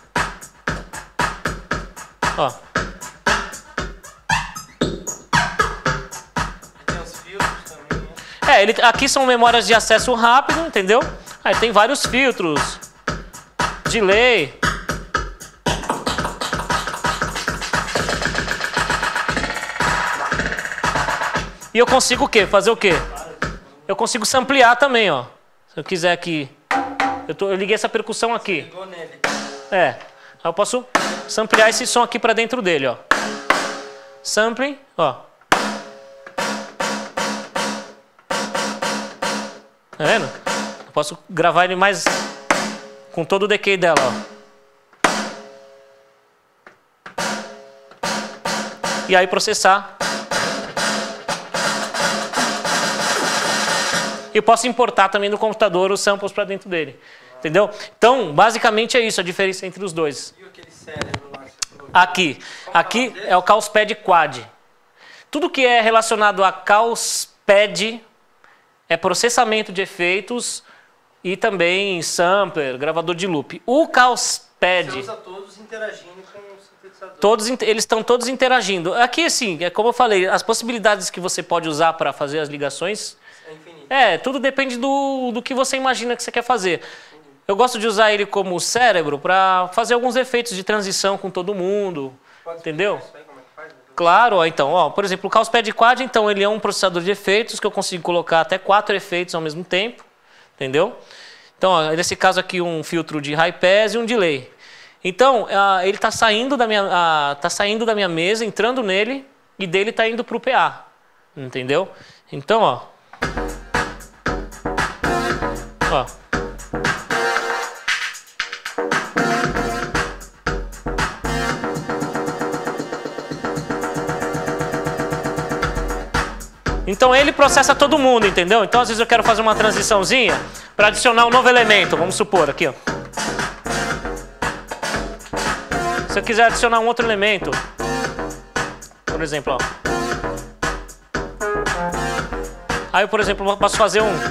Ó.
Tem os filtros também, né?
É, ele, aqui são memórias de acesso rápido, entendeu? Aí tem vários filtros, delay. E eu consigo o quê? Fazer o quê? Eu consigo samplear também, ó. Se eu quiser aqui, eu, tô, eu liguei essa percussão aqui.
Ligou nele.
É, aí eu posso samplear esse som aqui para dentro dele, ó. Sampling, ó. Tá vendo? Eu posso gravar ele mais com todo o decay dela, ó. E aí processar. E eu posso importar também no computador os samples para dentro dele. Entendeu? Então, basicamente é isso a diferença entre os dois.
E aquele cérebro lá que você falou?
Aqui. Aqui é o Calcipad Quad. Tudo que é relacionado a Calcipad é processamento de efeitos e também sampler, gravador de loop. O Calcipad...
Você usa todos interagindo com o sintetizador.
Todos, eles estão todos interagindo. Aqui, assim, é como eu falei, as possibilidades que você pode usar para fazer as ligações...
É infinito.
É, tudo depende do, do que você imagina que você quer fazer. Eu gosto de usar ele como cérebro para fazer alguns efeitos de transição com todo mundo,
Pode
entendeu?
explicar isso aí, como é que faz?
Claro, ó, então, ó, por exemplo, o Calcipad Quad, então, ele é um processador de efeitos que eu consigo colocar até quatro efeitos ao mesmo tempo, entendeu? Então, ó, nesse caso aqui, um filtro de high pass e um delay. Então, ah, ele está saindo da minha, ah, tá saindo da minha mesa, entrando nele, e dele está indo para o P A, entendeu? Então, ó. Ó. Então ele processa todo mundo, entendeu? Então às vezes eu quero fazer uma transiçãozinha para adicionar um novo elemento, vamos supor aqui, ó. Se eu quiser adicionar um outro elemento, Por exemplo, ó. Aí, por exemplo, eu posso fazer um...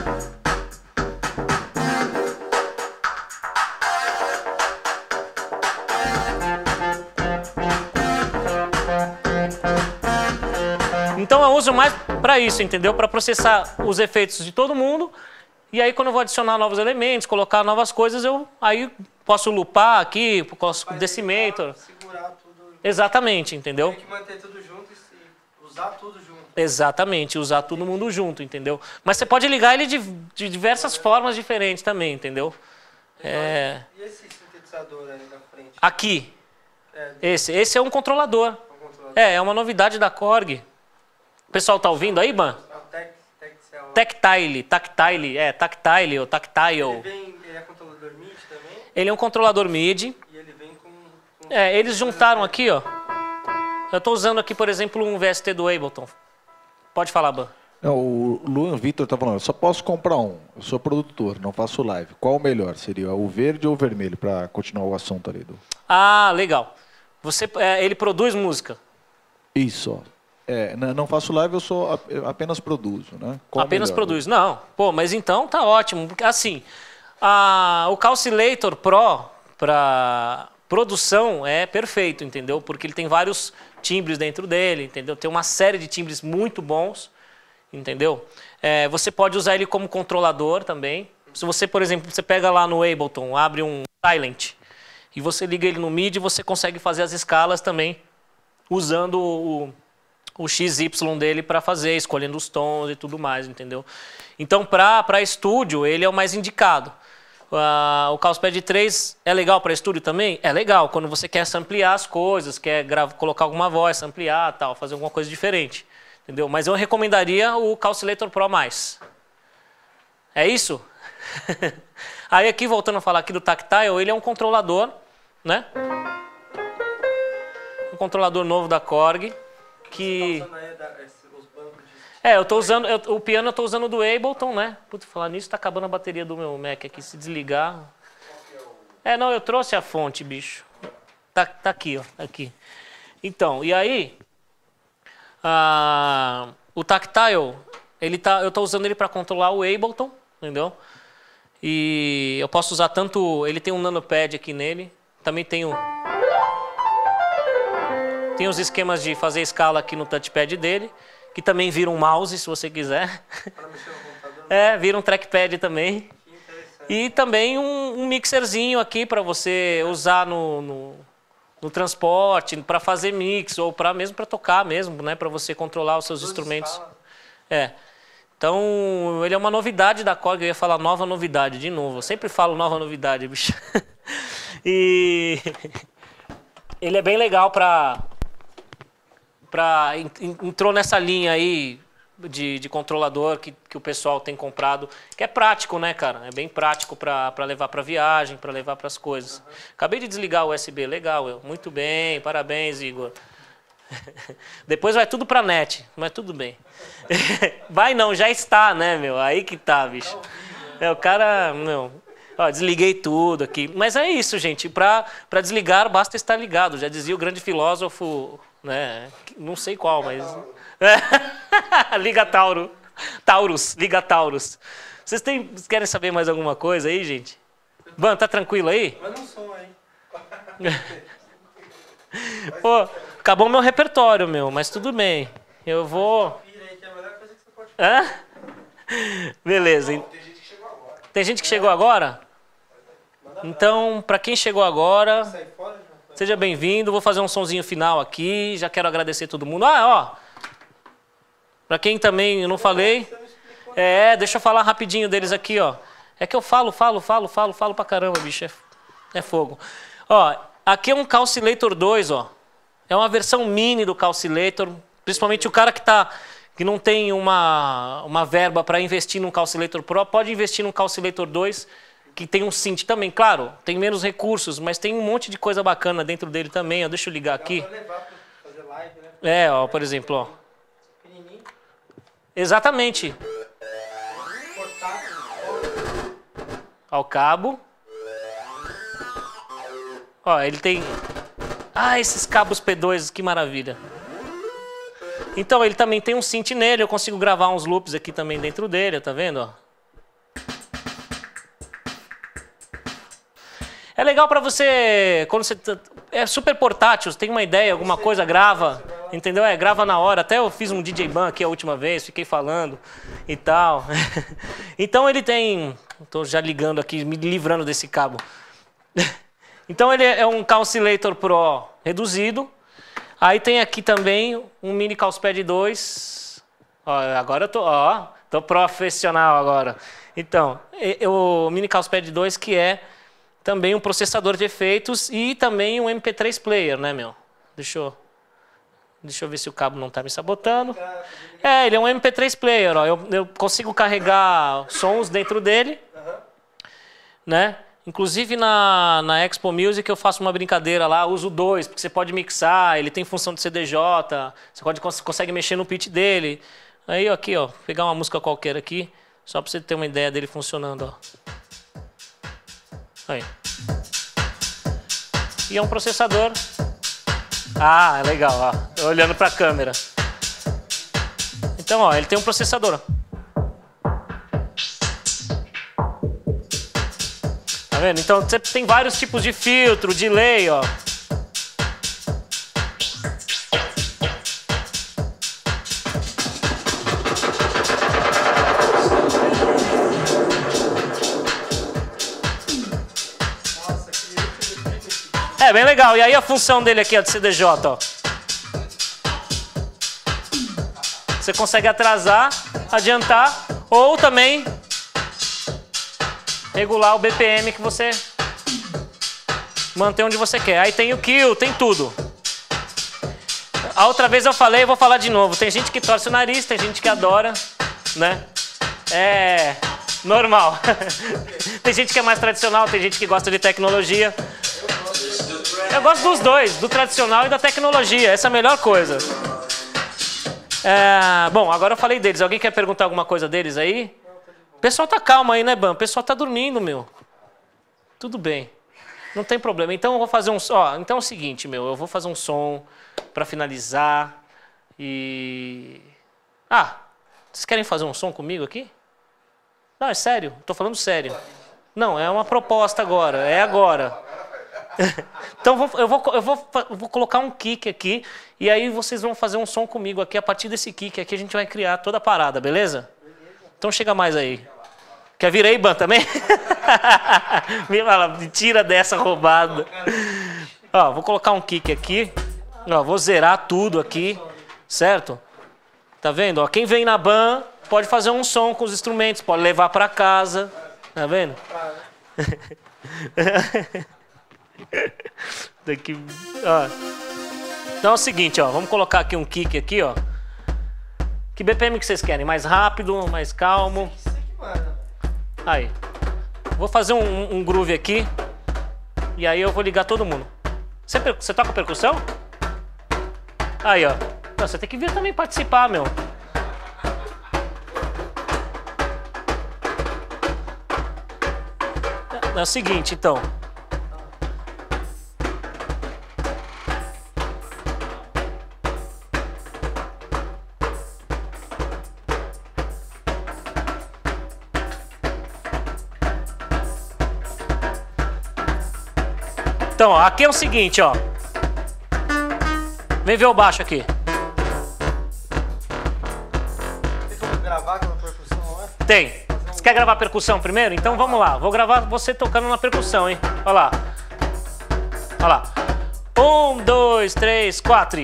Então eu uso mais para isso, entendeu? Para processar os efeitos de todo mundo. E aí quando eu vou adicionar novos elementos, colocar novas coisas, eu aí posso loopar aqui, posso decimator.
Segurar tudo.
Exatamente, entendeu?
Tem que manter tudo junto e usar tudo junto.
Exatamente, usar todo mundo junto, entendeu? Mas você pode ligar ele de, de diversas formas diferentes também, entendeu? É...
E esse sintetizador aí na frente?
Aqui.
É,
Esse, esse é um controlador.
um controlador.
É, é uma novidade da Korg. O pessoal tá ouvindo aí, Ban?
É o Tec, Teccell.
Tactile, tactile, é, tactile ou tactile.
Ele, vem, ele é controlador M I D também?
Ele é um controlador M I D.
E ele vem com... com
É, eles juntaram aqui, ó. Eu estou usando aqui, por exemplo, um V S T do Ableton. Pode falar, Ban.
Não, o Luan Vitor está falando, eu só posso comprar um. Eu sou produtor, não faço live. Qual o melhor? Seria o verde ou o vermelho? Para continuar o assunto ali. Do...
Ah, legal. Você, é, ele produz música?
Isso, ó. É, não, não faço live, eu só eu apenas produzo, né? Qual
Apenas
melhor?
produz. Não. Pô, mas então tá ótimo. Porque, assim, a, o Calculator Pro para produção é perfeito, entendeu? Porque ele tem vários timbres dentro dele, entendeu? Tem uma série de timbres muito bons, entendeu? É, você pode usar ele como controlador também. Se você, por exemplo, você pega lá no Ableton, abre um Silent e você liga ele no M I D I, você consegue fazer as escalas também usando o, o X Y dele para fazer, escolhendo os tons e tudo mais, entendeu? Então, para estúdio, ele é o mais indicado. Uh, o Calcpad três é legal para estúdio também? É legal, quando você quer samplear as coisas, quer colocar alguma voz, samplear, tal, fazer alguma coisa diferente. Entendeu? Mas eu recomendaria o Calculator Pro mais. É isso? Aí aqui, voltando a falar aqui do Tactile, ele é um controlador, né? Um controlador novo da Korg, que...
Você tá usando aí da- esse- os bancos de...
É, eu tô usando, eu- o piano eu tô usando do Ableton, né? Putz, falar nisso, tá acabando a bateria do meu Mac aqui, se desligar. É, não, eu trouxe a fonte, bicho. Tá, tá aqui, ó, aqui. Então, e aí... Ah, o Tactile, ele tá, eu tô usando ele para controlar o Ableton, entendeu? E eu posso usar tanto... Ele tem um nanopad aqui nele, também tem um... Tem os esquemas de fazer escala aqui no touchpad dele, que também vira um mouse, se você quiser.
Para mexer no computador?
É, vira um trackpad também.
Que interessante.
E também um, um mixerzinho aqui para você usar no, no, no transporte, para fazer mix, ou para mesmo para tocar mesmo, né? Para você controlar os seus
Duas
instrumentos.
escalas.
É. Então, ele é uma novidade da Korg, eu ia falar nova novidade de novo. Eu sempre falo nova novidade, bicho. E ele é bem legal para... Pra, entrou nessa linha aí de, de controlador que, que o pessoal tem comprado, que é prático, né, cara? É bem prático para levar para viagem, para levar para as coisas. Uhum. Acabei de desligar o U S B, legal, eu. Muito bem, parabéns, Igor. Depois vai tudo para net, mas tudo bem. Vai não, já está, né, meu? Aí que tá, bicho. É, o cara, meu... Ó, desliguei tudo aqui. Mas é isso, gente. Para desligar, basta estar ligado. Já dizia o grande filósofo... Né? Não sei qual, mas... É. Liga Tauro. Taurus, Liga Taurus. Vocês têm, querem saber mais alguma coisa aí, gente? Ban, tá tranquilo aí?
Manda um som aí.
Pô, acabou meu repertório, meu, mas tudo bem. Eu vou...
Vira aí, que é a melhor coisa que você pode
Hã? Beleza.
Tem gente que chegou agora.
Tem gente que chegou agora? Então, para quem chegou agora...
sair fora, João.
Seja bem-vindo, vou fazer um sonzinho final aqui, já quero agradecer todo mundo. Ah, ó, pra quem também eu não falei, é, deixa eu falar rapidinho deles aqui, ó. É que eu falo, falo, falo, falo, falo pra caramba, bicho, é, é fogo. Ó, aqui é um Calculator dois, ó. É uma versão mini do Calculator, principalmente o cara que, tá, que não tem uma, uma verba para investir num Calculator Pro, pode investir num Calculator dois, que tem um synth também, claro, tem menos recursos, mas tem um monte de coisa bacana dentro dele também, ó. Deixa eu ligar aqui.
Dá pra levar pra fazer live, né?
É, ó, por exemplo, ó.
Pequenininho,
Exatamente.
portátil,
Ao cabo. Ó, ele tem... Ah, esses cabos P dois, que maravilha. Então ele também tem um synth nele, eu consigo gravar uns loops aqui também dentro dele, tá vendo? Ó? É legal para você, quando você é super portátil, você tem uma ideia, alguma coisa, grava, entendeu? É, grava na hora. Até eu fiz um D J Ban aqui a última vez, fiquei falando e tal. Então ele tem, estou já ligando aqui, me livrando desse cabo. Então ele é um Oscillator Pro reduzido. Aí tem aqui também um mini Calspad dois. Ó, agora eu tô, ó, tô profissional agora. Então, o mini Calspad dois que é também um processador de efeitos e também um M P três player, né, meu? Deixa eu, deixa eu ver se o cabo não tá me sabotando. É, ele é um M P três player, ó. Eu, eu consigo carregar sons dentro dele, né? Inclusive na, na Expo Music eu faço uma brincadeira lá, uso dois, porque você pode mixar, ele tem função de C D J, você pode, consegue mexer no pitch dele. Aí, ó, aqui, ó, pegar uma música qualquer aqui, só para você ter uma ideia dele funcionando, ó. Aí. E é um processador. Ah, é legal, ó. Olhando para a câmera. Então, ó, ele tem um processador. Tá vendo? Então você tem vários tipos de filtro, delay, ó. É bem legal. E aí a função dele aqui, ó, de C D J, ó. Você consegue atrasar, adiantar ou também regular o B P M que você manter onde você quer. Aí tem o kill, tem tudo. A outra vez eu falei, eu vou falar de novo. Tem gente que torce o nariz, tem gente que adora, né? É normal. Tem gente que é mais tradicional, tem gente que gosta de tecnologia. Eu gosto dos dois, do tradicional e da tecnologia. Essa é a melhor coisa. É, bom, agora eu falei deles. Alguém quer perguntar alguma coisa deles aí? O pessoal tá calmo aí, né, Ban? O pessoal tá dormindo, meu. Tudo bem. Não tem problema. Então eu vou fazer um... Ó, então é o seguinte, meu. Eu vou fazer um som para finalizar. E... Ah, vocês querem fazer um som comigo aqui? Não, é sério. Tô falando sério. Não, é uma proposta agora. É agora. Então eu vou, eu, vou, eu vou colocar um kick aqui e aí vocês vão fazer um som comigo aqui. A partir desse kick aqui a gente vai criar toda a parada, beleza? Então chega mais aí. Quer vir aí, Ban, também? Me fala, me tira dessa roubada. Ó, vou colocar um kick aqui. Ó, vou zerar tudo aqui, certo? Tá vendo? Ó, quem vem na Ban pode fazer um som com os instrumentos, pode levar para casa. Tá vendo? Daqui, ó. Então é o seguinte, ó, vamos colocar aqui um kick aqui, ó. Que B P M que vocês querem? Mais rápido, mais calmo? Aí. Vou fazer um, um groove aqui e aí eu vou ligar todo mundo. Você, você toca percussão? Aí, ó. Não, você tem que vir também participar, meu. É o seguinte, então. Então, ó, aqui é o seguinte, ó. Vem ver o baixo aqui.
Tem como gravar aquela percussão lá?
Tem. Você quer gravar percussão primeiro? Então vamos lá. Vou gravar você tocando na percussão, hein? Olha lá. Olha lá. Um, dois, três, quatro.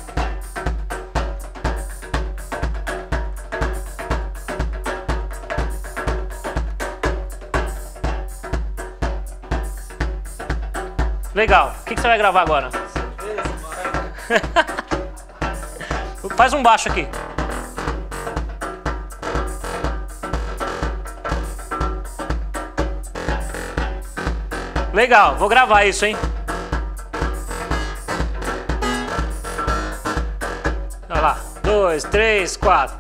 Legal. O que, que você vai gravar agora? Faz um baixo aqui. Legal, vou gravar isso, hein? Olha lá. Dois, três, quatro.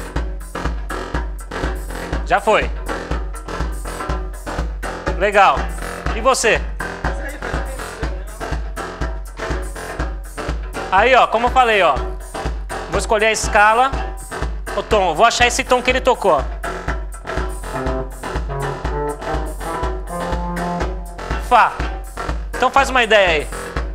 Já foi. Legal. E você? Aí, ó, como eu falei, ó. Vou escolher a escala. O tom, vou achar esse tom que ele tocou. Ó. Fá. Então faz uma ideia aí.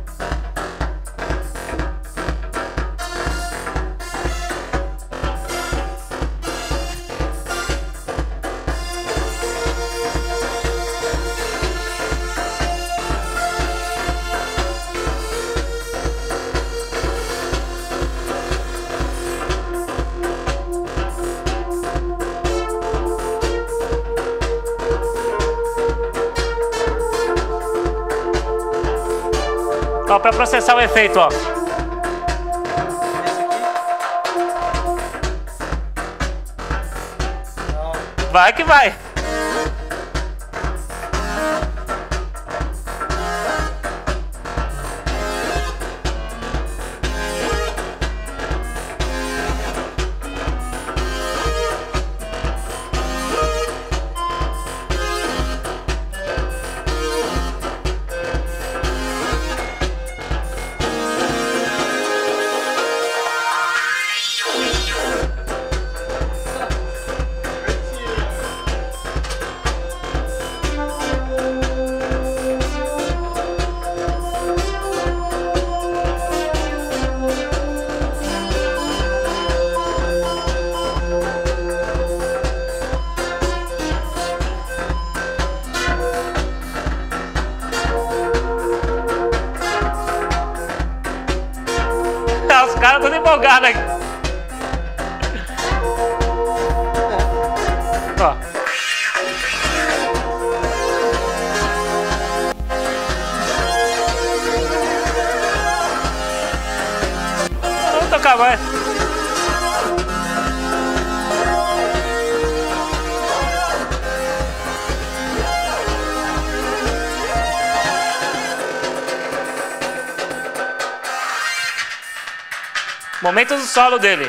Ó, pra processar o efeito, ó. Vai que vai. Os caras estão empolgados aqui. Ó. Vamos tocar mais. Momento do solo dele.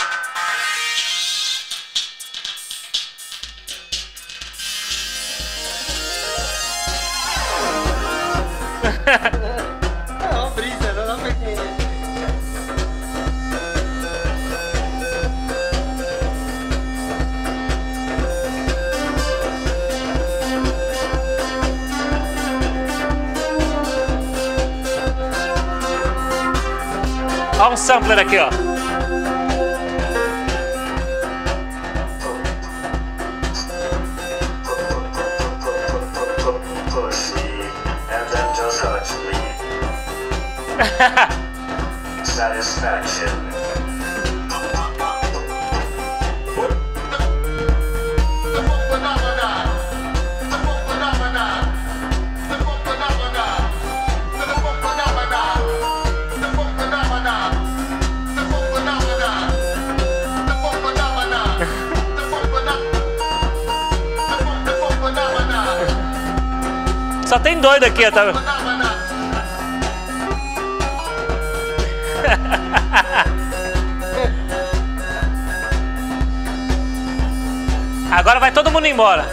É uma brisa, não dá pra entender.
Olha um sampler aqui, ó.
Satisfaction.
Só tem doido aqui, ó, tá? Agora vai todo mundo embora.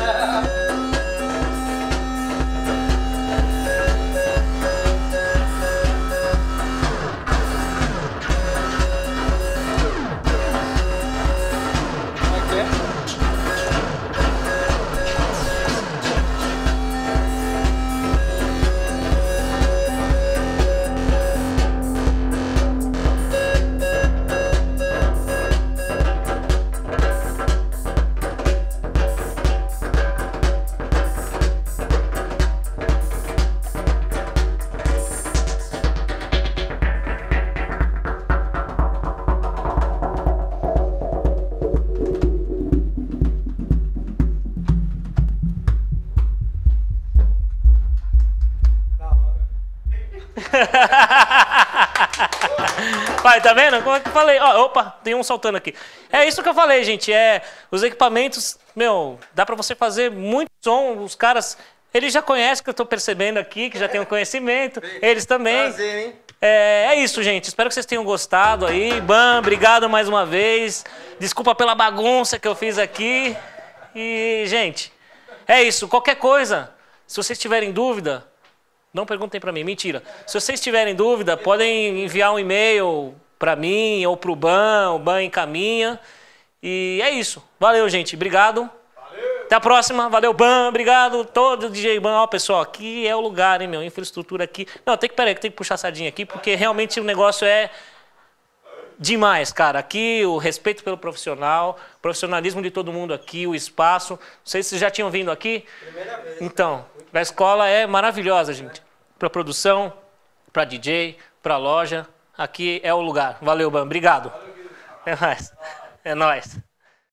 Pai, tá vendo? Como é que eu falei? Ó, opa, tem um saltando aqui. É isso que eu falei, gente. É, os equipamentos, meu, dá pra você fazer muito som. Os caras, eles já conhecem, que eu tô percebendo aqui, que já tem um conhecimento. Eles também.
Prazer, hein?
É, é isso, gente. Espero que vocês tenham gostado aí. Bam, obrigado mais uma vez. Desculpa pela bagunça que eu fiz aqui. E, gente, é isso. Qualquer coisa, se vocês tiverem dúvida, não perguntem pra mim, mentira. Se vocês tiverem dúvida, podem enviar um e-mail para mim ou para o Ban, o Ban encaminha. E é isso. Valeu, gente. Obrigado. Valeu. Até a próxima. Valeu, Ban. Obrigado. Todo D J Ban. Ó, pessoal, aqui é o lugar, hein, meu? Infraestrutura aqui. Não, tem que, peraí, tem que puxar a sardinha aqui, porque realmente o negócio é demais, cara. Aqui o respeito pelo profissional, o profissionalismo de todo mundo aqui, o espaço. Não sei se vocês já tinham vindo aqui. Primeira vez. Então, a escola é maravilhosa, gente. Para produção, para D J, para loja. Aqui é o lugar. Valeu, Ban. Obrigado. É nóis. É nóis.